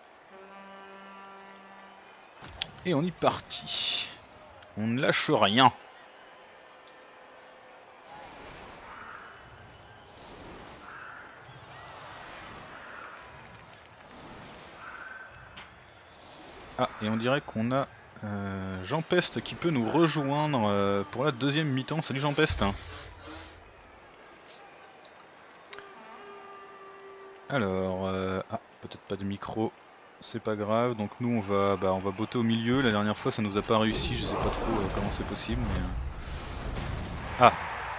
Et on y partit. On ne lâche rien. Ah, et on dirait qu'on a Jean Peste qui peut nous rejoindre pour la deuxième mi-temps. Salut Jean Peste. Alors, ah, peut-être pas de micro, c'est pas grave. Donc nous on va botter au milieu. La dernière fois ça nous a pas réussi, je sais pas trop comment c'est possible. Mais... Ah,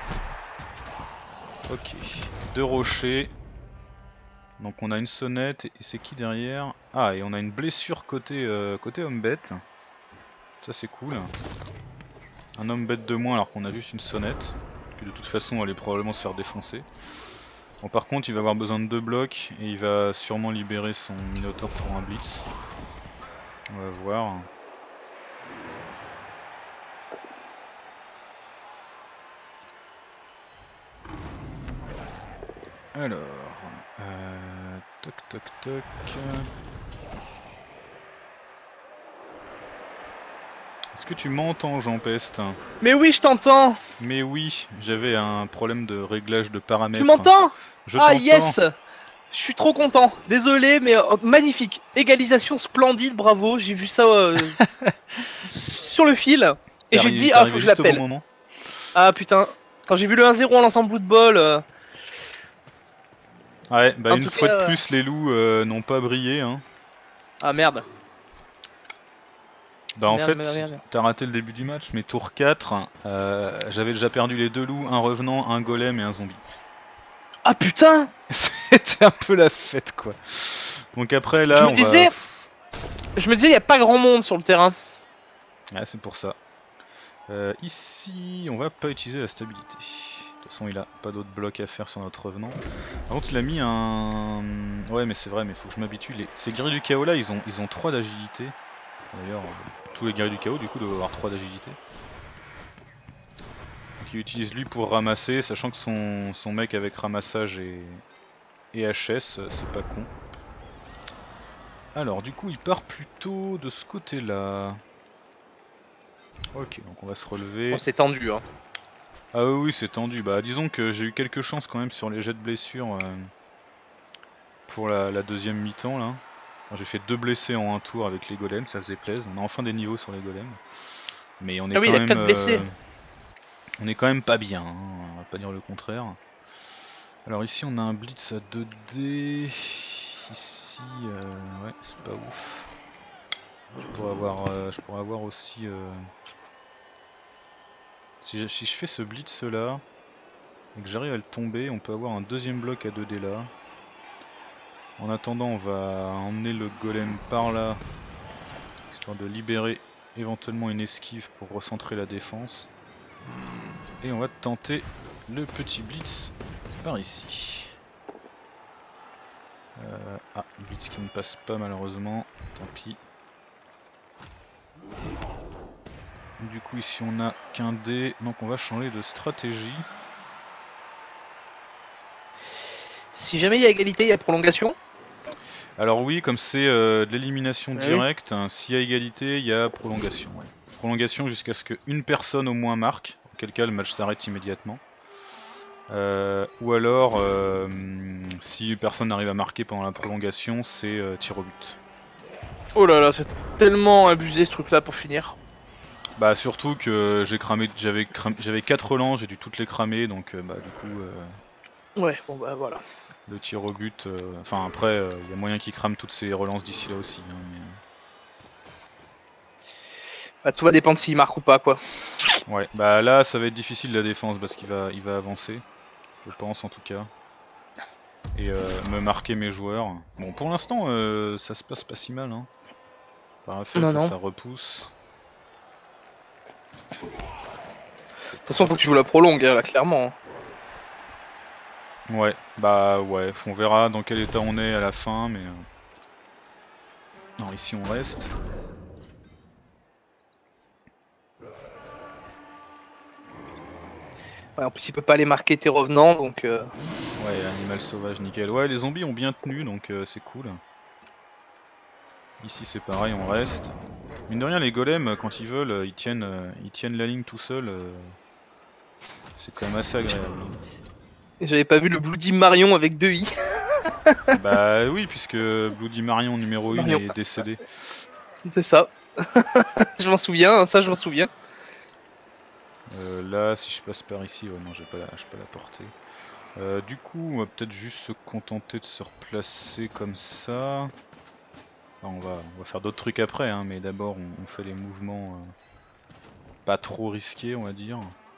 ok. 2 rochers. Donc on a une sonnette et c'est qui derrière? Ah, et on a une blessure côté homme bête. Ça c'est cool. Un homme bête de moins alors qu'on a juste une sonnette. Qui de toute façon allait probablement se faire défoncer. Bon, par contre il va avoir besoin de 2 blocs et il va sûrement libérer son Minotaur pour un blitz. On va voir. Alors, toc toc toc. Est-ce que tu m'entends, Jean Peste? Mais oui, je t'entends. Mais oui, j'avais un problème de réglage de paramètres. Tu m'entends? Je Ah t'entends. yes. Je suis trop content. Désolé, mais magnifique. Égalisation splendide, bravo. J'ai vu ça sur le fil. Et j'ai dit, ah, faut que je l'appelle. Bon ah putain. Quand j'ai vu le 1-0 en lançant Blue Ball. Ouais, bah une fois de plus, les loups n'ont pas brillé. Hein. Ah merde. Bah en fait, t'as raté le début du match, mais tour 4, j'avais déjà perdu les 2 loups, un revenant, un golem et un zombie. Ah putain. C'était un peu la fête quoi. Donc après là, je me disais, il n'y a pas grand monde sur le terrain. Ouais, c'est pour ça. Ici, on va pas utiliser la stabilité. De toute façon, il a pas d'autres blocs à faire sur notre revenant. Par contre, il a mis un... Ouais, mais c'est vrai, mais faut que je m'habitue. Ces guerriers du chaos là, ils ont 3 d'agilité. D'ailleurs, tous les guerriers du chaos du coup doivent avoir 3 d'agilité. Donc il utilise lui pour ramasser, sachant que son mec avec ramassage et HS, c'est pas con. Alors du coup il part plutôt de ce côté là. Ok, donc on va se relever. Bon, c'est tendu, hein. Ah oui, c'est tendu. Bah disons que j'ai eu quelques chances quand même sur les jets de blessures pour la deuxième mi-temps là. J'ai fait 2 blessés en un tour avec les golems, ça faisait plaisir. On a enfin des niveaux sur les golems. Mais on est Ah oui, quand il a même 4 blessés. on est quand même pas bien, hein, on va pas dire le contraire. Alors ici on a un blitz à 2D. Ici ouais, c'est pas ouf. Je pourrais avoir aussi si je fais ce blitz là et que j'arrive à le tomber, on peut avoir un deuxième bloc à 2D là. En attendant, on va emmener le golem par là, histoire de libérer éventuellement une esquive pour recentrer la défense. Et on va tenter le petit blitz par ici. Ah, blitz qui ne passe pas malheureusement, tant pis. Du coup ici on a qu'un dé, donc on va changer de stratégie. Si jamais il y a égalité, il y a prolongation. Alors oui, comme c'est de l'élimination directe, hein, s'il y a égalité, il y a prolongation. Ouais. Prolongation jusqu'à ce qu'une personne au moins marque, auquel cas le match s'arrête immédiatement. Ou alors, si personne n'arrive à marquer pendant la prolongation, c'est tir au but. Oh là là, c'est tellement abusé ce truc là pour finir. Bah surtout que j'avais 4 relents, j'ai dû toutes les cramer, donc bah du coup Ouais, bon bah voilà. le tir au but, enfin après il y a moyen qu'il crame toutes ses relances d'ici là aussi. Hein, mais... Bah, tout va dépendre s'il marque ou pas, quoi. Ouais, bah là ça va être difficile la défense parce qu'il va avancer, je pense en tout cas. Et me marquer mes joueurs. Bon pour l'instant ça se passe pas si mal hein. Parafel, ça repousse. De toute façon faut que tu joues la prolongue là clairement. Ouais, bah ouais, on verra dans quel état on est à la fin mais... Non ici on reste. Ouais, en plus il peut pas aller marquer tes revenants donc... Ouais, animal sauvage, nickel. Ouais, les zombies ont bien tenu donc c'est cool. Ici c'est pareil, on reste. Mine de rien, les golems, quand ils veulent, ils tiennent la ligne tout seuls. C'est quand même assez agréable. J'avais pas vu le Bloody Marion avec 2 i. Bah oui, puisque Bloody Marion numéro 1 est décédé. C'est ça. Je m'en souviens, ça je m'en souviens. Là, si je passe par ici, ouais, non, j'ai pas la portée. Du coup, on va peut-être juste se contenter de se replacer comme ça. Enfin, on va faire d'autres trucs après, hein, mais d'abord on fait les mouvements pas trop risqués, on va dire.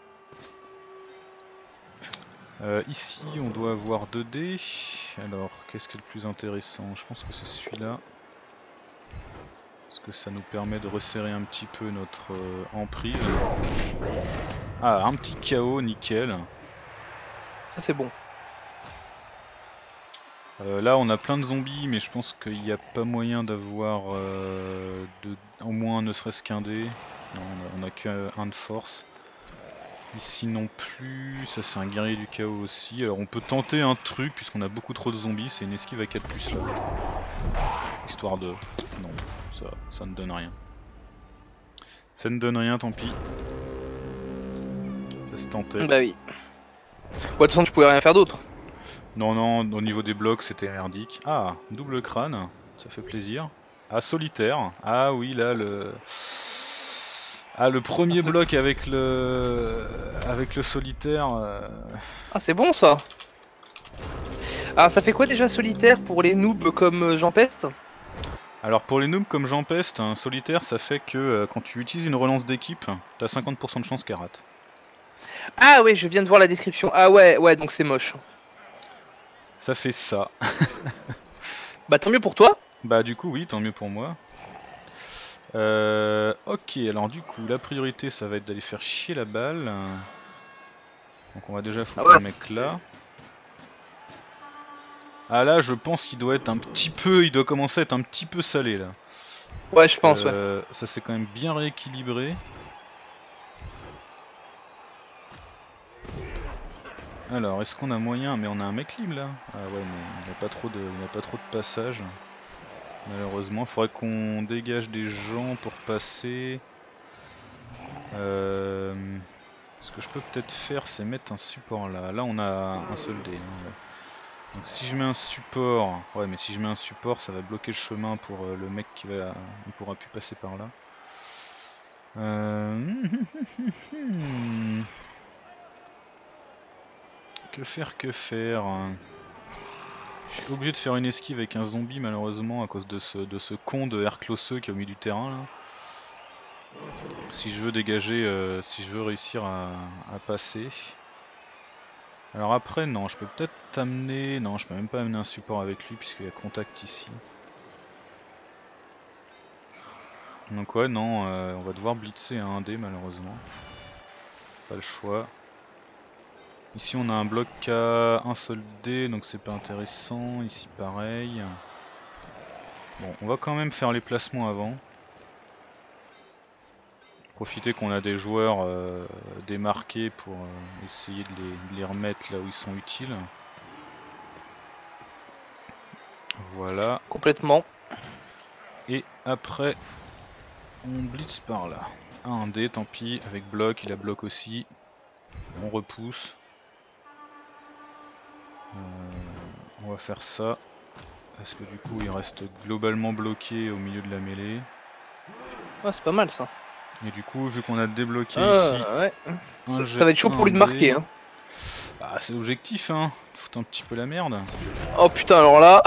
Ici, on doit avoir 2 dés. Alors, qu'est-ce qui est le plus intéressant? Je pense que c'est celui-là. Parce que ça nous permet de resserrer un petit peu notre emprise. Ah, un petit KO, nickel. Ça c'est bon. Là on a plein de zombies mais je pense qu'il n'y a pas moyen d'avoir au moins ne serait-ce qu'un dé. Non, on a qu'un de force. Ici non plus, ça c'est un guerrier du chaos aussi. Alors on peut tenter un truc puisqu'on a beaucoup trop de zombies, c'est une esquive à 4+ là. Histoire de... Non, ça ne donne rien. Ça ne donne rien, tant pis. Ça se tentait. Bah oui. Ouais, de toute façon tu pouvais rien faire d'autre. Non, non, au niveau des blocs c'était merdique. Ah, double crâne, ça fait plaisir. Ah, solitaire. Ah oui, là le... Ah, le premier bloc avec le solitaire. Ah c'est bon ça. Ah ça fait quoi déjà solitaire pour les noobs comme Jean Peste? Alors pour les noobs comme Jean Peste, un solitaire ça fait que quand tu utilises une relance d'équipe, t'as 50% de chance qu'elle rate. Ah ouais, je viens de voir la description. Ah ouais, ouais, donc c'est moche. Ça fait ça. Bah tant mieux pour toi. Bah du coup oui, tant mieux pour moi. Ok, alors du coup la priorité ça va être d'aller faire chier la balle. Donc on va déjà foutre le mec là. Ah là je pense qu'il doit être un petit peu, il doit commencer à être un petit peu salé là. Ouais je pense ouais. Ça s'est quand même bien rééquilibré. Alors est-ce qu'on a moyen, mais on a un mec libre là. Ah ouais mais il n'a pas trop de passage. Malheureusement, il faudrait qu'on dégage des gens pour passer. Ce que je peux peut-être faire, c'est mettre un support là. Là, on a un seul dé. Hein, ouais. Donc si je mets un support, ouais, mais si je mets un support, ça va bloquer le chemin pour le mec qui va, il pourra plus passer par là. Que faire, que faire? Je suis obligé de faire une esquive avec un zombie malheureusement à cause de ce con de Herclosseux qui est au milieu du terrain là. Si je veux dégager, si je veux réussir à passer. Alors après non, je peux peut-être t'amener... Non, je peux même pas amener un support avec lui puisqu'il y a contact ici. Donc ouais non, on va devoir blitzer à 1D malheureusement. Pas le choix. Ici on a un bloc à un seul dé donc c'est pas intéressant, ici pareil. Bon on va quand même faire les placements avant. Profiter qu'on a des joueurs démarqués pour essayer de les remettre là où ils sont utiles. Voilà. Complètement. Et après on blitz par là. Un dé, tant pis, avec bloc, il a bloc aussi. On repousse. On va faire ça. Parce que du coup il reste globalement bloqué au milieu de la mêlée. Ouais, c'est pas mal ça. Et du coup, vu qu'on a débloqué ici, ouais. Ça va être chaud pour lui de marquer. Hein. Bah, c'est l'objectif, hein. Foutre un petit peu la merde. Oh putain, alors là.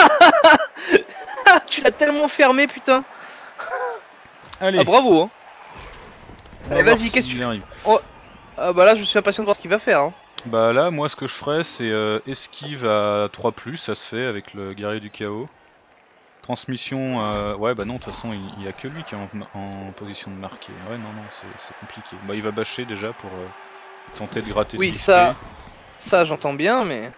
Tu l'as tellement fermé, putain. Allez. Ah, bravo. Hein. Allez, vas-y, qu'est-ce que tu fais? Oh. Ah, bah là, je suis impatient de voir ce qu'il va faire. Hein. Bah, là, moi, ce que je ferais, c'est esquive à 3+, ça se fait avec le guerrier du chaos. Transmission, ouais bah non de toute façon il y a que lui qui est en position de marquer. Ouais non c'est compliqué. Bah il va bâcher déjà pour tenter de gratter. Oui ça j'entends bien mais...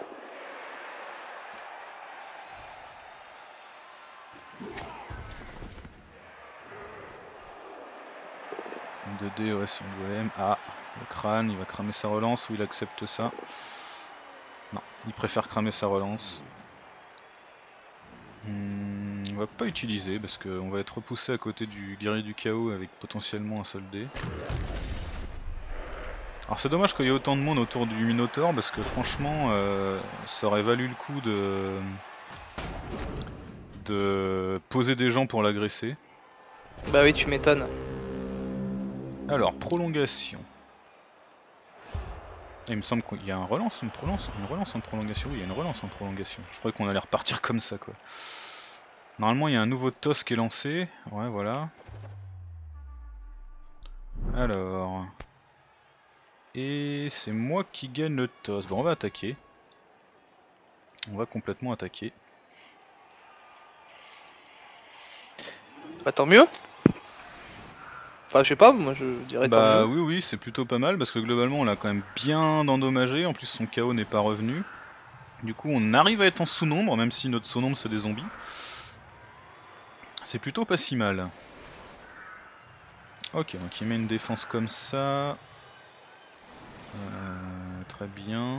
2D ouais sur le golem. Ah le crâne, il va cramer sa relance ou il accepte ça. Non, il préfère cramer sa relance. On va pas utiliser parce qu'on va être repoussé à côté du guerrier du chaos avec potentiellement un seul dé. Alors c'est dommage qu'il y ait autant de monde autour du Minotaur parce que franchement ça aurait valu le coup de poser des gens pour l'agresser. Bah oui tu m'étonnes. Alors prolongation. Il me semble qu'il y a une relance en prolongation. Oui, il y a une relance en prolongation. Je croyais qu'on allait repartir comme ça quoi. Normalement il y a un nouveau toss qui est lancé. Ouais voilà. Alors. Et c'est moi qui gagne le toss. Bon on va attaquer. On va complètement attaquer. Bah tant mieux. Enfin je sais pas, moi je dirais tant mieux. Bah oui c'est plutôt pas mal parce que globalement on l'a quand même bien endommagé. En plus son chaos n'est pas revenu. Du coup on arrive à être en sous-nombre même si notre sous-nombre c'est des zombies. C'est plutôt pas si mal. Ok donc il met une défense comme ça. Très bien.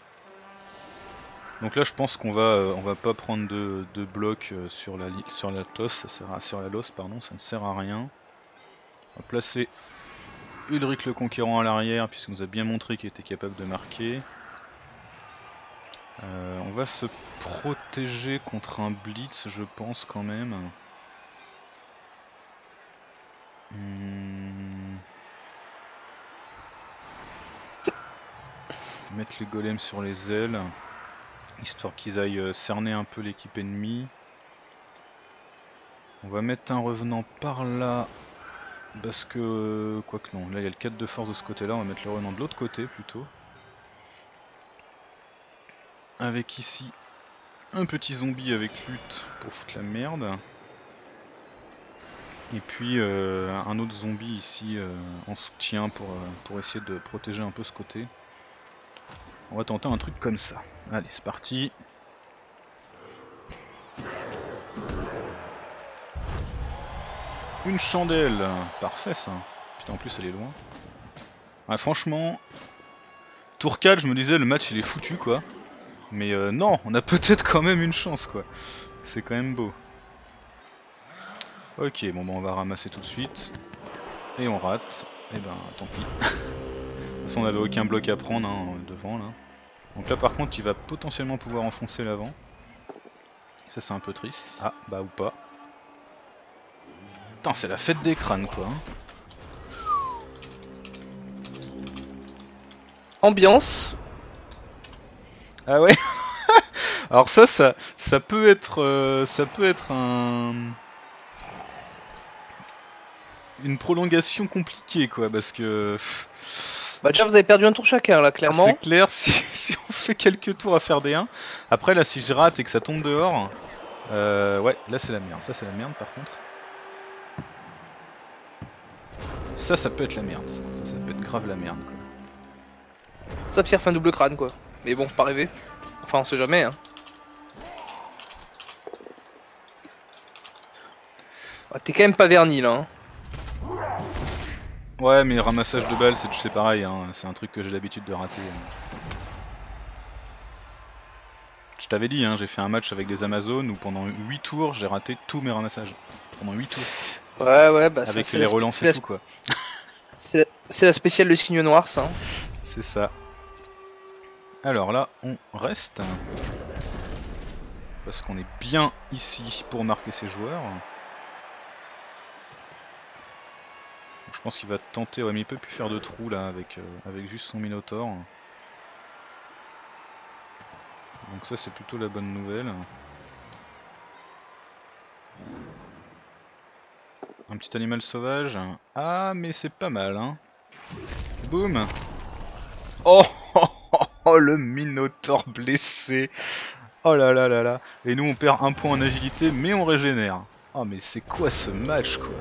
Donc là je pense qu'on va on va pas prendre de blocs sur la toss, sur la loss pardon, ça ne sert à rien. On va placer Ulrich le Conquérant à l'arrière puisqu'il nous a bien montré qu'il était capable de marquer. On va se protéger contre un blitz je pense quand même. Mettre les golems sur les ailes. Histoire qu'ils aillent cerner un peu l'équipe ennemie. On va mettre un revenant par là. Parce que... quoique non, là il y a le 4 de force de ce côté là, on va mettre le revenant de l'autre côté plutôt. Avec ici un petit zombie avec lutte pour foutre la merde. Et puis un autre zombie ici en soutien pour essayer de protéger un peu ce côté. On va tenter un truc comme ça. Allez c'est parti. Une chandelle, parfait ça. Putain en plus elle est loin. Ouais, franchement, tour 4 je me disais le match il est foutu quoi. Mais non, on a peut-être quand même une chance quoi. C'est quand même beau. Ok bon bah on va ramasser tout de suite. Et on rate. Et ben tant pis. De toute façon on avait aucun bloc à prendre hein, devant là. Donc là par contre il va potentiellement pouvoir enfoncer l'avant. Ça c'est un peu triste. Ah bah ou pas. Putain c'est la fête des crânes quoi. Ambiance. Ah ouais. Alors ça peut être une prolongation compliquée quoi parce que Bah déjà vous avez perdu un tour chacun là clairement. c'est clair si on fait quelques tours à faire des 1. Après là si je rate et que ça tombe dehors, ouais là c'est la merde. Ça c'est la merde par contre. Ça peut être la merde. Ça peut être grave la merde quoi. Sauf si elle fait un double crâne quoi. Mais bon, pas rêver. Enfin on sait jamais hein. Ah, t'es quand même pas verni là hein. Ouais mais ramassage de balles c'est pareil hein. C'est un truc que j'ai l'habitude de rater. Je t'avais dit hein, j'ai fait un match avec des Amazones où pendant 8 tours j'ai raté tous mes ramassages. Pendant 8 tours. Ouais bah avec ça, les relances et tout quoi. C'est la spéciale le signe noir ça. C'est ça. Alors là on reste. Parce qu'on est bien ici pour marquer ses joueurs. Je pense qu'il va tenter, ouais mais il peut plus faire de trou là avec juste son Minotaur. Donc ça c'est plutôt la bonne nouvelle. Un petit animal sauvage. Ah mais c'est pas mal hein. Boum. Oh, oh, oh, oh le Minotaur blessé. Oh là là là là. Et nous on perd un point en agilité mais on régénère. Oh mais c'est quoi ce match quoi.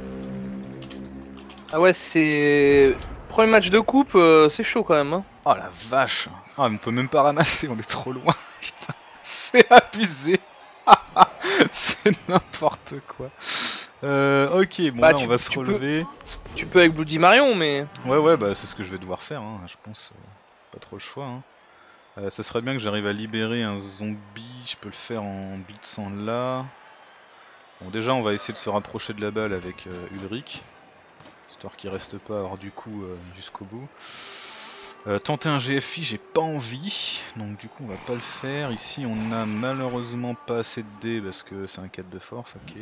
Ah ouais c'est... Premier match de coupe, c'est chaud quand même hein. Oh la vache. Ah on peut même pas ramasser, on est trop loin. Putain, c'est abusé. C'est n'importe quoi. Ok, bon Bah, là on va se relever. Tu peux avec Bloody Marion mais... Ouais bah c'est ce que je vais devoir faire hein, je pense. Pas trop le choix hein. Ça serait bien que j'arrive à libérer un zombie, je peux le faire en blitzant là. Bon déjà on va essayer de se rapprocher de la balle avec Ulrich. Histoire qu'il reste pas hors du coup jusqu'au bout. Tenter un GFI j'ai pas envie, donc du coup on va pas le faire. Ici on a malheureusement pas assez de dés parce que c'est un 4 de force, ok.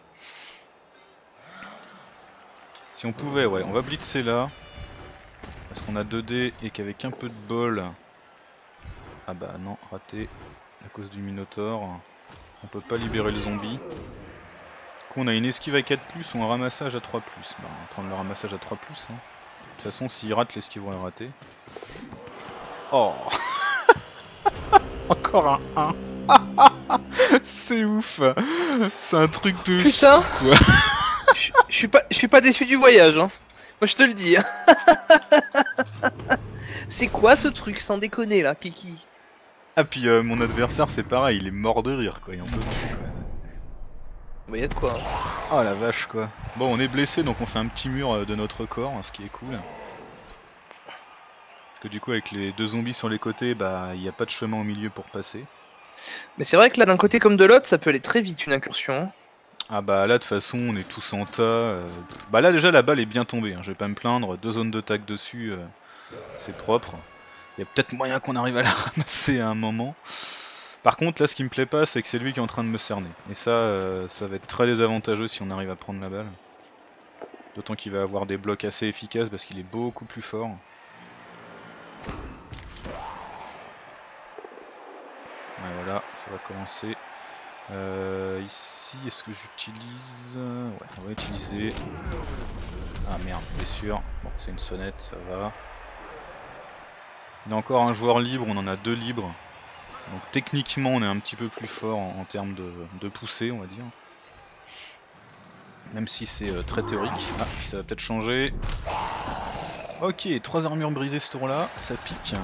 Si on pouvait, ouais, on va blitzer là. Parce qu'on a 2 dés et qu'avec un peu de bol... Ah bah non, raté. À cause du Minotaur. On peut pas libérer le zombie. Du coup on a une esquive à 4+, ou un ramassage à 3+. Bah on va prendre le ramassage à 3+. Hein. De toute façon s'il rate, l'esquive va rater. Oh. Encore un 1. C'est ouf. C'est un truc de putain fou, quoi. Je suis pas déçu du voyage hein. Moi je te le dis. C'est quoi ce truc sans déconner là, Kiki? Ah puis mon adversaire c'est pareil, il est mort de rire quoi, il en peut plus quoi. Bah y'a de quoi. Oh la vache quoi. Bon on est blessé donc on fait un petit mur de notre corps, ce qui est cool. Parce que du coup avec les 2 zombies sur les côtés, bah il n'y a pas de chemin au milieu pour passer. Mais c'est vrai que là d'un côté comme de l'autre ça peut aller très vite une incursion hein. Ah bah là de toute façon on est tous en tas. Bah là déjà la balle est bien tombée, hein. Je vais pas me plaindre, 2 zones de tac dessus, c'est propre. Il y a peut-être moyen qu'on arrive à la ramasser à un moment. Par contre là ce qui me plaît pas c'est que c'est lui qui est en train de me cerner. Et ça, ça va être très désavantageux si on arrive à prendre la balle. D'autant qu'il va avoir des blocs assez efficaces parce qu'il est beaucoup plus fort. Ouais voilà, ça va commencer. Ici, est-ce que j'utilise... Ouais, on va utiliser... Ah merde, blessure. Bon, c'est une sonnette, ça va. Il y a encore un joueur libre, on en a 2 libres. Donc techniquement, on est un petit peu plus fort en termes de poussée, on va dire. Même si c'est très théorique. Ah, puis ça va peut-être changer. Ok, 3 armures brisées ce tour-là, ça pique.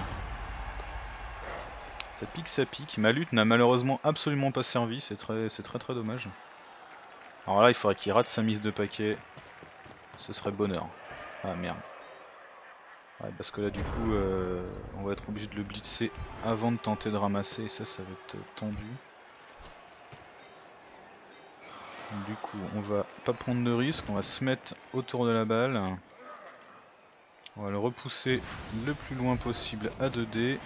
Ça pique. Ma lutte n'a malheureusement absolument pas servi, c'est très dommage. Alors là, il faudrait qu'il rate sa mise de paquet. Ce serait bonheur. Ah merde. Ouais, parce que là, du coup, on va être obligé de le blitzer avant de tenter de ramasser, et ça va être tendu. Du coup on va pas prendre de risque, on va se mettre autour de la balle. On va le repousser le plus loin possible à 2D.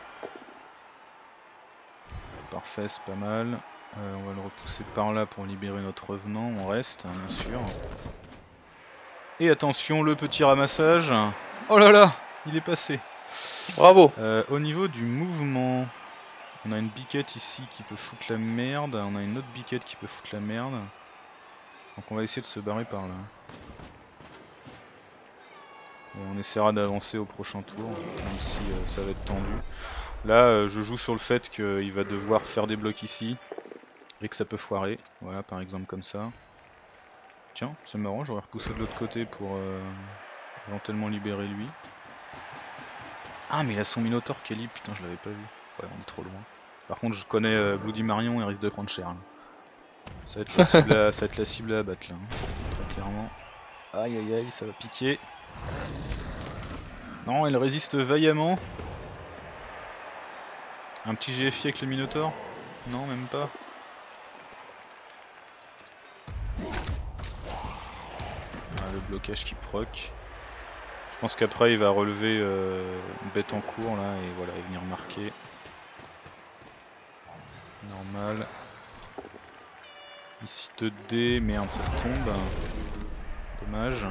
Parfait, c'est pas mal. On va le repousser par là pour libérer notre revenant, on reste hein, bien sûr. Et attention, le petit ramassage. Oh là là, il est passé. Bravo. Au niveau du mouvement, on a une biquette ici qui peut foutre la merde. On a une autre biquette qui peut foutre la merde. Donc on va essayer de se barrer par là. Et on essaiera d'avancer au prochain tour, même si ça va être tendu. Là, je joue sur le fait qu'il va devoir faire des blocs ici. Et que ça peut foirer. Voilà, par exemple comme ça. Tiens, c'est marrant, j'aurais repoussé de l'autre côté pour éventuellement libérer lui. Ah mais il a son Minotaur qui est libre, putain je l'avais pas vu. Ouais on est trop loin. Par contre je connais Bloody Marion, il risque de prendre cher là. Ça va être la cible à abattre là, hein. Très clairement. Aïe aïe aïe, ça va piquer. Non, elle résiste vaillamment. Un petit GFI avec le Minotaur? Non, même pas. Ah, le blocage qui proc. Je pense qu'après il va relever une bête en cours là et voilà, et venir marquer. Normal. Ici 2D, merde ça tombe. Dommage.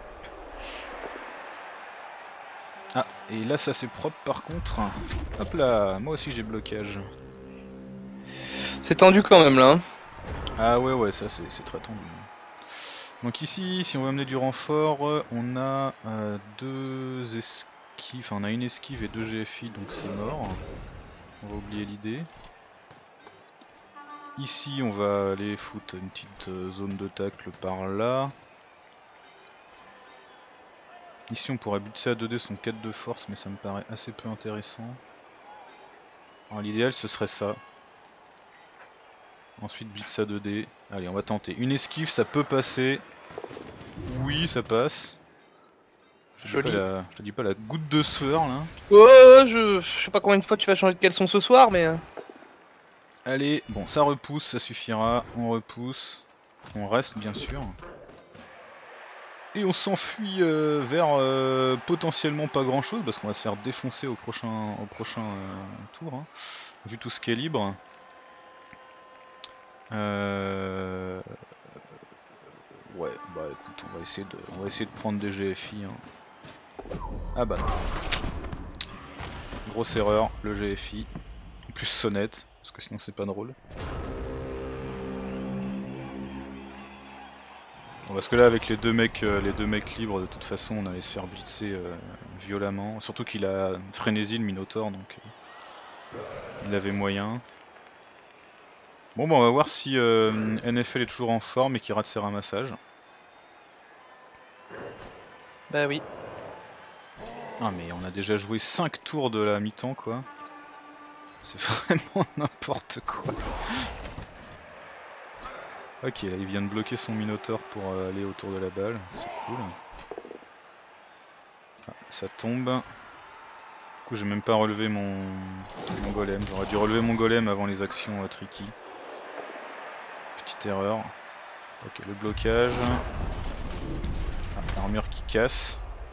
Ah, et là ça c'est propre par contre. Hop là, moi aussi j'ai blocage. C'est tendu quand même là. Hein. Ah ouais ça c'est très tendu. Donc ici, si on veut amener du renfort, on a deux esquives, enfin on a une esquive et deux GFI, donc c'est mort. On va oublier l'idée. Ici on va aller foutre une petite zone de tacle par là. Ici on pourrait buter à 2D son 4 de force, mais ça me paraît assez peu intéressant. Alors l'idéal ce serait ça. Ensuite blitz à 2D. Allez on va tenter. Une esquive ça peut passer. Oui ça passe. Joli. Je dis pas la goutte de sueur là. Ouais, je sais pas combien de fois tu vas changer de caleçon ce soir, mais. Allez, bon ça repousse, ça suffira. On repousse. On reste bien sûr. Et on s'enfuit vers potentiellement pas grand chose parce qu'on va se faire défoncer au prochain tour. Hein, vu tout ce qui est libre. Ouais, bah écoute, on va essayer de prendre des GFI. Hein. Ah bah non. Grosse erreur, le GFI. En plus sonnette, parce que sinon c'est pas drôle. Bon, parce que là avec les deux mecs libres, de toute façon on allait se faire blitzer violemment. Surtout qu'il a une frénésie le Minotaur, donc il avait moyen. Bon bah on va voir si NFL est toujours en forme et qu'il rate ses ramassages. Bah oui. Ah mais on a déjà joué 5 tours de la mi-temps quoi. C'est vraiment n'importe quoi. Ok, là, il vient de bloquer son Minotaur pour aller autour de la balle, c'est cool. Ah, ça tombe. Du coup j'ai même pas relevé mon golem, j'aurais dû relever mon golem avant les actions tricky. Petite erreur. Ok, le blocage. Ah, l'armure qui casse.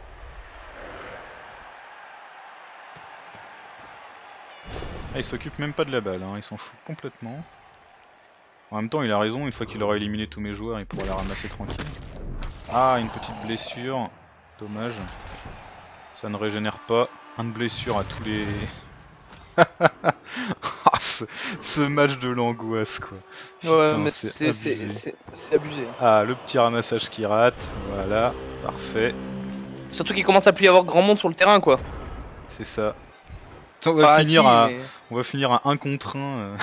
Ah, il s'occupe même pas de la balle, hein. Il s'en fout complètement. En même temps il a raison, une fois qu'il aura éliminé tous mes joueurs il pourra la ramasser tranquille. Ah, une petite blessure, dommage. Ça ne régénère pas. Un de blessure à tous les... Ah, ce match de l'angoisse quoi. Ouais, Putain, mais c'est abusé. Ah, le petit ramassage qui rate, voilà, parfait. Surtout qu'il commence à plus y avoir grand monde sur le terrain quoi. C'est ça. On va, on va finir à 1 contre 1.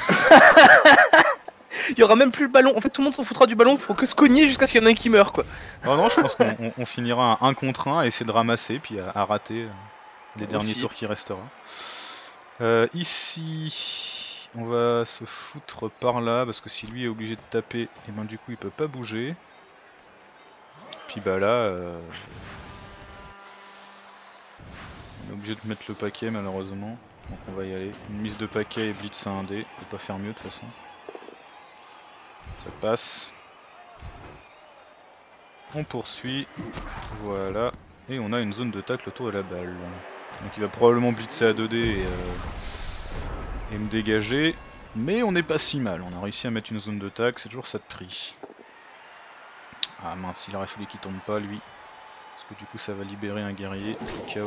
Il y aura même plus le ballon, en fait tout le monde s'en foutra du ballon, il faut que se cogner jusqu'à ce qu'il y en ait un qui meurt quoi. Non, non, je pense qu'on finira à 1 contre 1 à essayer de ramasser, puis à rater les derniers tours qui restera. Ici, on va se foutre par là, parce que si lui est obligé de taper, et ben du coup il peut pas bouger. Puis bah là, on est obligé de mettre le paquet malheureusement, donc on va y aller. Une mise de paquet et blitz à 1D, on peut pas faire mieux de toute façon. Ça passe. On poursuit. Voilà. Et on a une zone de tacle autour de la balle. Donc il va probablement blitzer à 2D et me dégager. Mais on n'est pas si mal. On a réussi à mettre une zone de tacle, c'est toujours ça de prix. Ah mince, il aurait fallu qu'il tombe pas lui. Parce que du coup ça va libérer un guerrier au KO.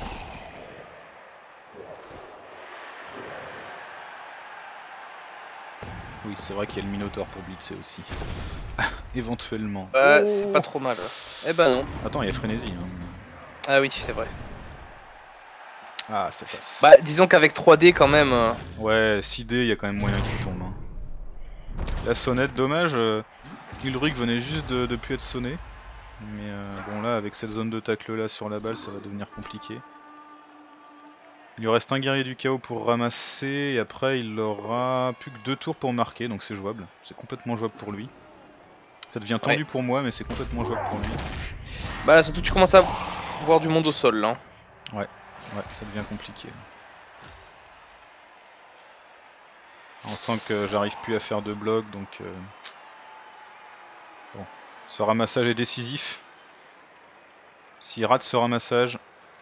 Oui, c'est vrai qu'il y a le Minotaur pour blitzer aussi. Éventuellement. C'est pas trop mal. Eh ben non. Attends, il y a frénésie. Hein. Ah oui, c'est vrai. Ah, ça passe. Bah, disons qu'avec 3D quand même. Ouais, 6D, il y a quand même moyen qu'il tombe. Hein. La sonnette, dommage. Ulrich venait juste de plus être sonné. Mais bon, là, avec cette zone de tacle là sur la balle, ça va devenir compliqué. Il lui reste un guerrier du chaos pour ramasser. Et après, il aura plus que 2 tours pour marquer. Donc c'est jouable. C'est complètement jouable pour lui. Ça devient tendu pour moi, mais c'est complètement jouable pour lui. Bah là, surtout tu commences à voir du monde au sol là. Ouais, ça devient compliqué. On sent que j'arrive plus à faire de blocs, donc bon, ce ramassage est décisif. S'il rate ce ramassage,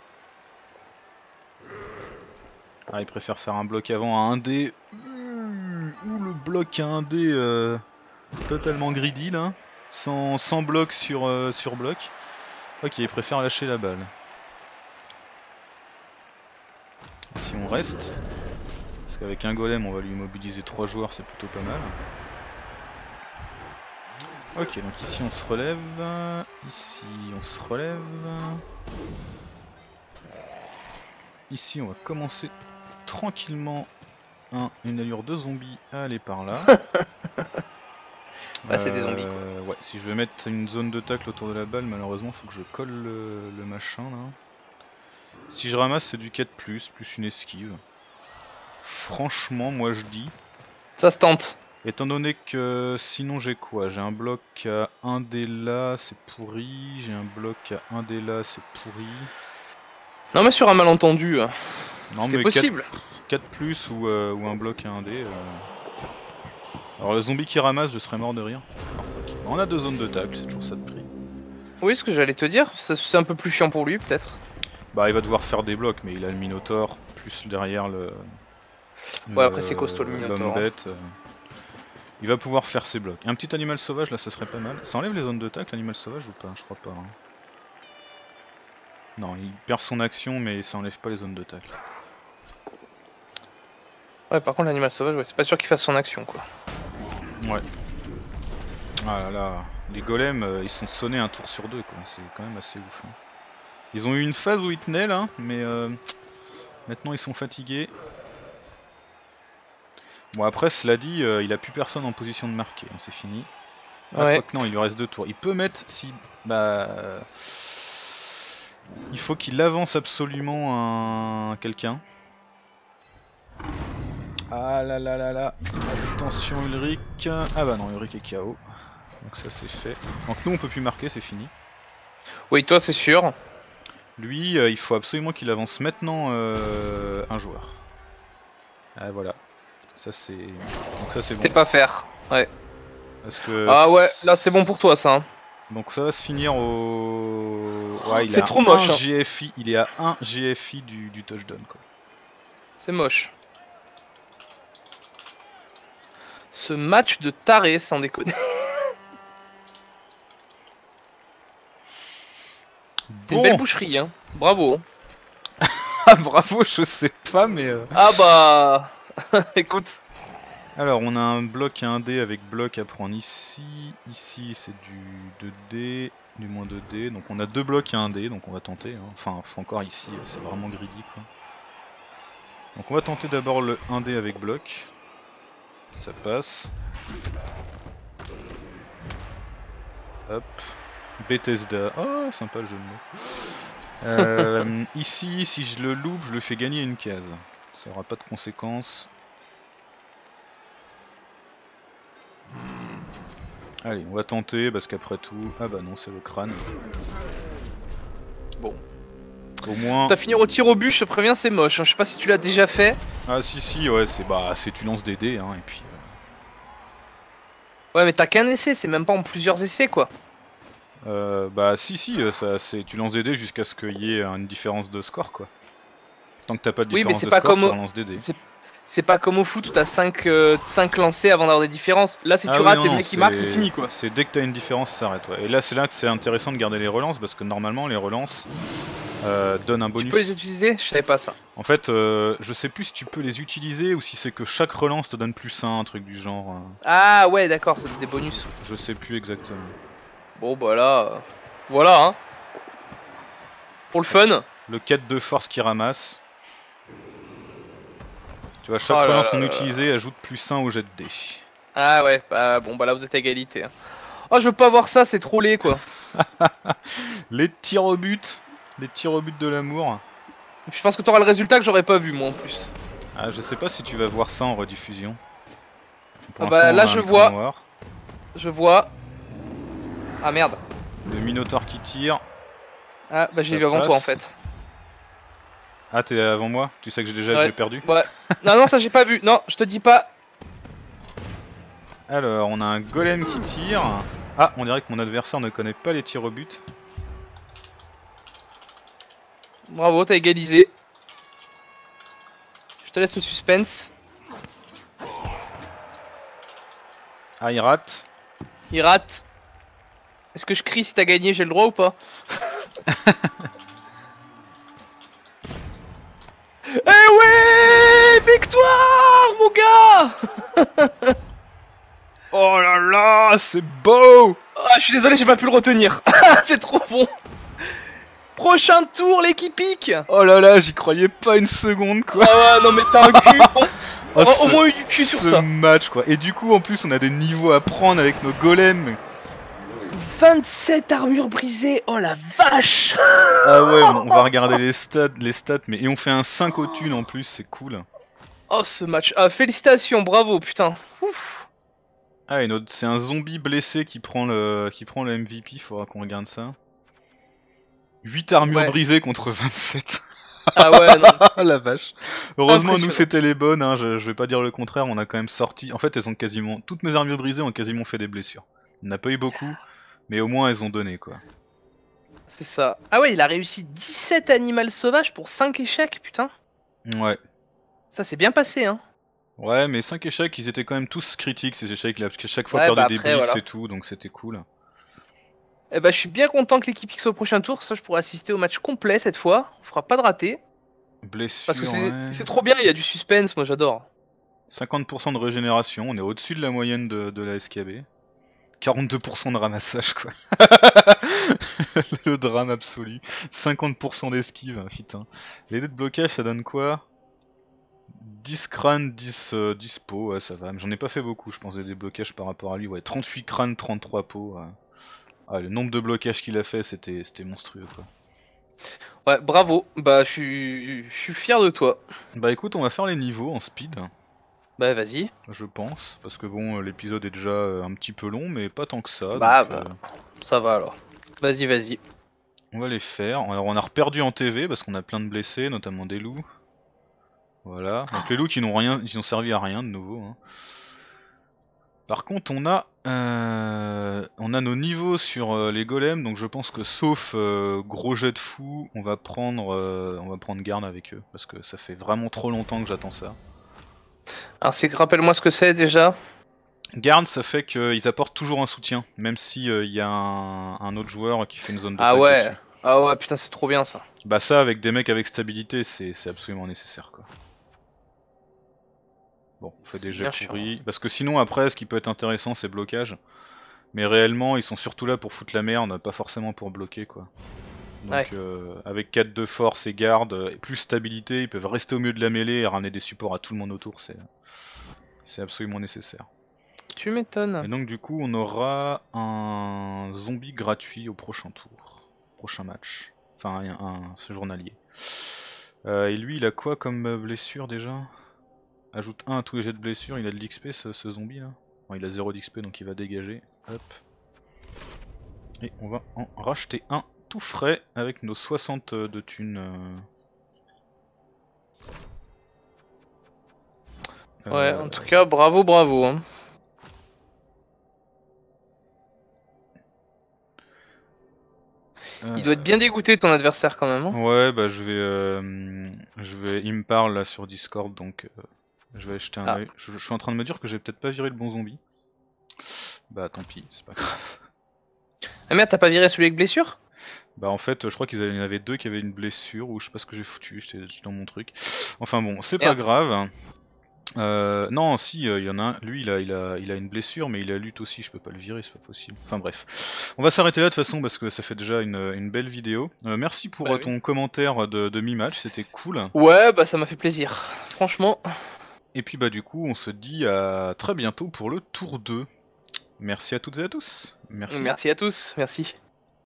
il préfère faire un bloc avant à 1D, ou le bloc à 1D totalement greedy là, sans bloc sur bloc. Ok, il préfère lâcher la balle. Si on reste, parce qu'avec un golem on va lui mobiliser 3 joueurs, c'est plutôt pas mal. Ok, donc ici on se relève, ici on se relève. Ici on va commencer tranquillement une allure de zombie à aller par là. Bah c'est des zombies. Ouais, si je veux mettre une zone de tacle autour de la balle, malheureusement faut que je colle le machin là. Si je ramasse c'est du 4+, plus une esquive. Franchement moi je dis... Ça se tente. Étant donné que sinon j'ai quoi? J'ai un bloc à 1D là, c'est pourri. J'ai un bloc à 1D là, c'est pourri. Non mais sur un malentendu, c'est possible. 4+, ou un bloc à 1D. Alors le zombie qui ramasse, je serais mort de rire. On a 2 zones de tacle, c'est toujours ça de prix. Oui, ce que j'allais te dire, c'est un peu plus chiant pour lui peut-être. Bah il va devoir faire des blocs, mais il a le Minotaur, plus derrière ouais, après c'est costaud le Minotaur. L'homme bête. Il va pouvoir faire ses blocs. Un petit animal sauvage là, ça serait pas mal. Ça enlève les zones de tacle, l'animal sauvage ou pas? Je crois pas. Hein. Non, il perd son action, mais ça enlève pas les zones de tacle. Ouais, par contre l'animal sauvage, ouais, c'est pas sûr qu'il fasse son action quoi. Ouais. Ah là là, les golems, ils sont sonnés un tour sur 2 quoi, c'est quand même assez ouf. Hein. Ils ont eu une phase où ils tenaient là, mais maintenant ils sont fatigués. Bon après cela dit, il a plus personne en position de marquer, hein, c'est fini. Ah, ouais. Non, il lui reste 2 tours. Il peut mettre si... Bah... il faut qu'il avance absolument quelqu'un. Ah là là là là. Attention Ulrich. Ah bah non, Ulrich est KO. Donc ça c'est fait. Donc nous on peut plus marquer, c'est fini. Oui, toi c'est sûr. Lui, il faut absolument qu'il avance maintenant un joueur. Ah voilà. Ça c'est... Donc ça c'est bon. C'était pas faire. Ouais. Parce que... Ah ouais, là c'est bon pour toi ça. Hein. Donc ça va se finir au... Ouais, c'est trop moche. Hein. GFI, il est à 1 GFI du touchdown quoi. C'est moche. Ce match de taré sans déconner. C'était une belle boucherie hein. Bravo. Ah bravo, je sais pas mais... Ah bah... Écoute. Alors on a un bloc à 1D avec bloc à prendre ici. Ici c'est du 2D, du moins 2D. Donc on a 2 blocs à 1D, donc on va tenter. Hein. Enfin encore ici, c'est vraiment greedy quoi. Donc on va tenter d'abord le 1D avec bloc. Ça passe. Hop. Bethesda. Oh sympa le jeu de mots. Ici, si je le loupe, je le fais gagner une case. Ça aura pas de conséquences. Allez, on va tenter parce qu'après tout... Ah bah non, c'est le crâne. Bon. Au moins... T'as fini au tir au but, je te préviens, c'est moche. Hein. Je sais pas si tu l'as déjà fait. Ah si, ouais, c'est tu lances des dés, hein, et puis... Ouais, mais t'as qu'un essai, c'est même pas en plusieurs essais, quoi. Bah si, ça, tu lances des dés jusqu'à ce qu'il y ait une différence de score quoi. Tant que t'as pas de Oui, mais différence c'est de pas score, comme tu au... relances des dés. c'est pas comme au foot où t'as 5 lancers avant d'avoir des différences. Là, si tu Ah oui, rates non, et le non, mec qui marque, c'est fini quoi. c'est dès que t'as une différence, ça s'arrête. Ouais. Et là, c'est là que c'est intéressant de garder les relances parce que normalement, les relances donnent un Tu peux les bonus. utiliser? Je savais pas ça. En fait, je sais plus si tu peux les utiliser ou si c'est que chaque relance te donne plus un truc du genre. Ah ouais, d'accord, ça donne des bonus. Je sais plus exactement. Bon bah là, voilà hein. Pour le fun. Le 4 de force qui ramasse. Tu vois, Oh chaque là relance là non là là. utilisée ajoute plus un au jet de dés. Ah ouais, bah bon bah là vous êtes à égalité. Hein. Oh je veux pas voir ça, c'est trop laid quoi. Les tirs au but. Les tirs au but de l'amour. Je pense que t'auras le résultat que j'aurais pas vu moi en plus. Ah, je sais pas si tu vas voir ça en rediffusion. Pour Ah l'instant, bah on a là un je écran vois, noir. Ah merde. Le Minotaur qui tire. Ah bah j'ai Ça vu avant toi en passe. fait. Ah, t'es avant moi? Tu sais que Ouais, j'ai perdu? ouais. Non non ça j'ai pas vu, non je te dis pas. Alors, on a un golem qui tire. Ah, on dirait que mon adversaire ne connaît pas les tirs au but. Bravo, t'as égalisé. Je te laisse le suspense. Ah, il rate. Il rate. Est-ce que je crie si t'as gagné, j'ai le droit ou pas? Eh ouais! Victoire, mon gars! Oh là là, c'est beau! Ah, je suis désolé, j'ai pas pu le retenir. C'est trop bon. Prochain tour, l'équipe pique. Oh là là, j'y croyais pas une seconde quoi. Ah ouais, non mais t'as un cul. On Oh, aura au moins eu du cul sur ce ça. match quoi. Et du coup, en plus, on a des niveaux à prendre avec nos golems. 27 armures brisées, oh la vache! Ah ouais, on va regarder les stats, mais et on fait un 5 au thune en plus, c'est cool. Oh ce match, ah félicitations, bravo, putain. Ouf. Ah, et c'est un zombie blessé qui prend le MVP, faudra qu'on regarde ça. 8 armures Ouais. brisées contre 27. Ah ouais, non, La vache. Heureusement, nous impressionnant. c'était les bonnes, hein, je vais pas dire le contraire, on a quand même sorti. En fait, elles ont quasiment. Toutes mes armures brisées ont quasiment fait des blessures. On n'a pas eu beaucoup, mais au moins elles ont donné quoi. C'est ça. Ah ouais, il a réussi 17 animaux sauvages pour 5 échecs, putain. Ouais. Ça s'est bien passé, hein. Ouais, mais 5 échecs, ils étaient quand même tous critiques ces échecs là, parce qu'à chaque fois Ouais, perdu bah des après, blitz voilà. et tout, donc c'était cool. Eh bah, je suis bien content que l'équipe X au prochain tour, ça je pourrai assister au match complet cette fois. On fera pas de raté. Parce que Blessure, ouais. c'est trop bien, il y a du suspense, moi j'adore. 50% de régénération, on est au-dessus de la moyenne de la SKB. 42% de ramassage quoi. Le drame absolu. 50% d'esquive, putain. Les dés de blocage ça donne quoi? 10 crânes, 10 pots, ouais ça va. Mais j'en ai pas fait beaucoup je pense des déblocages par rapport à lui. Ouais, 38 crânes, 33 pots. Ouais. Ah, le nombre de blocages qu'il a fait c'était monstrueux quoi. Ouais, bravo. Bah, je suis fier de toi. Bah écoute, on va faire les niveaux en speed. Bah, vas-y. Je pense. Parce que bon, l'épisode est déjà un petit peu long, mais pas tant que ça. Bah, Donc, ça va alors. Vas-y, vas-y. on va les faire. Alors on a reperdu en TV parce qu'on a plein de blessés, notamment des loups. Voilà. Donc les loups qui n'ont rien, ils ont servi à rien de nouveau. Hein. Par contre on a nos niveaux sur les golems, donc je pense que sauf gros jet de fou, on va prendre garde avec eux. Parce que ça fait vraiment trop longtemps que j'attends ça. Alors, rappelle-moi ce que c'est déjà. Garde, ça fait qu'ils apportent toujours un soutien, même si il y a un autre joueur qui fait une zone de Ah fight ouais. dessus. Ah ouais, putain, c'est trop bien ça. Bah ça, avec des mecs avec stabilité, c'est absolument nécessaire quoi. Bon, on fait des jets Bien sûr. pourris. Parce que sinon après, ce qui peut être intéressant, c'est blocage. Mais réellement, ils sont surtout là pour foutre la merde, pas forcément pour bloquer quoi. Donc Ouais. avec 4 de force et garde, et plus stabilité, ils peuvent rester au milieu de la mêlée et ramener des supports à tout le monde autour, c'est absolument nécessaire. Tu m'étonnes. Et donc du coup on aura un zombie gratuit au prochain tour, prochain match, enfin ce journalier. Et lui il a quoi comme blessure déjà? Ajoute 1 à tous les jets de blessure, il a de l'XP ce zombie là. Bon, il a 0 d'XP donc il va dégager, hop. Et on va en racheter un tout frais avec nos 60 de thunes. Ouais, en tout cas, bravo, bravo. Hein. Il doit être bien dégoûté ton adversaire quand même. Hein. Ouais, bah il me parle là sur Discord, donc je vais jeter un œil. Je suis en train de me dire que j'ai peut-être pas viré le bon zombie. Bah tant pis, c'est pas grave. Ah merde, t'as pas viré celui avec blessure? Bah en fait, je crois qu'il y en avait 2 qui avaient une blessure, ou je sais pas ce que j'ai foutu, j'étais dans mon truc. Enfin bon, c'est pas grave. Non, si, il y en a un, lui il a une blessure, mais il a lutte aussi, je peux pas le virer, c'est pas possible. Enfin bref. On va s'arrêter là de toute façon parce que ça fait déjà une belle vidéo. Merci pour ton commentaire de mi-match, c'était cool. Ouais, bah ça m'a fait plaisir, franchement. Et puis bah du coup, on se dit à très bientôt pour le tour 2. Merci à toutes et à tous. Merci. Merci à tous, merci.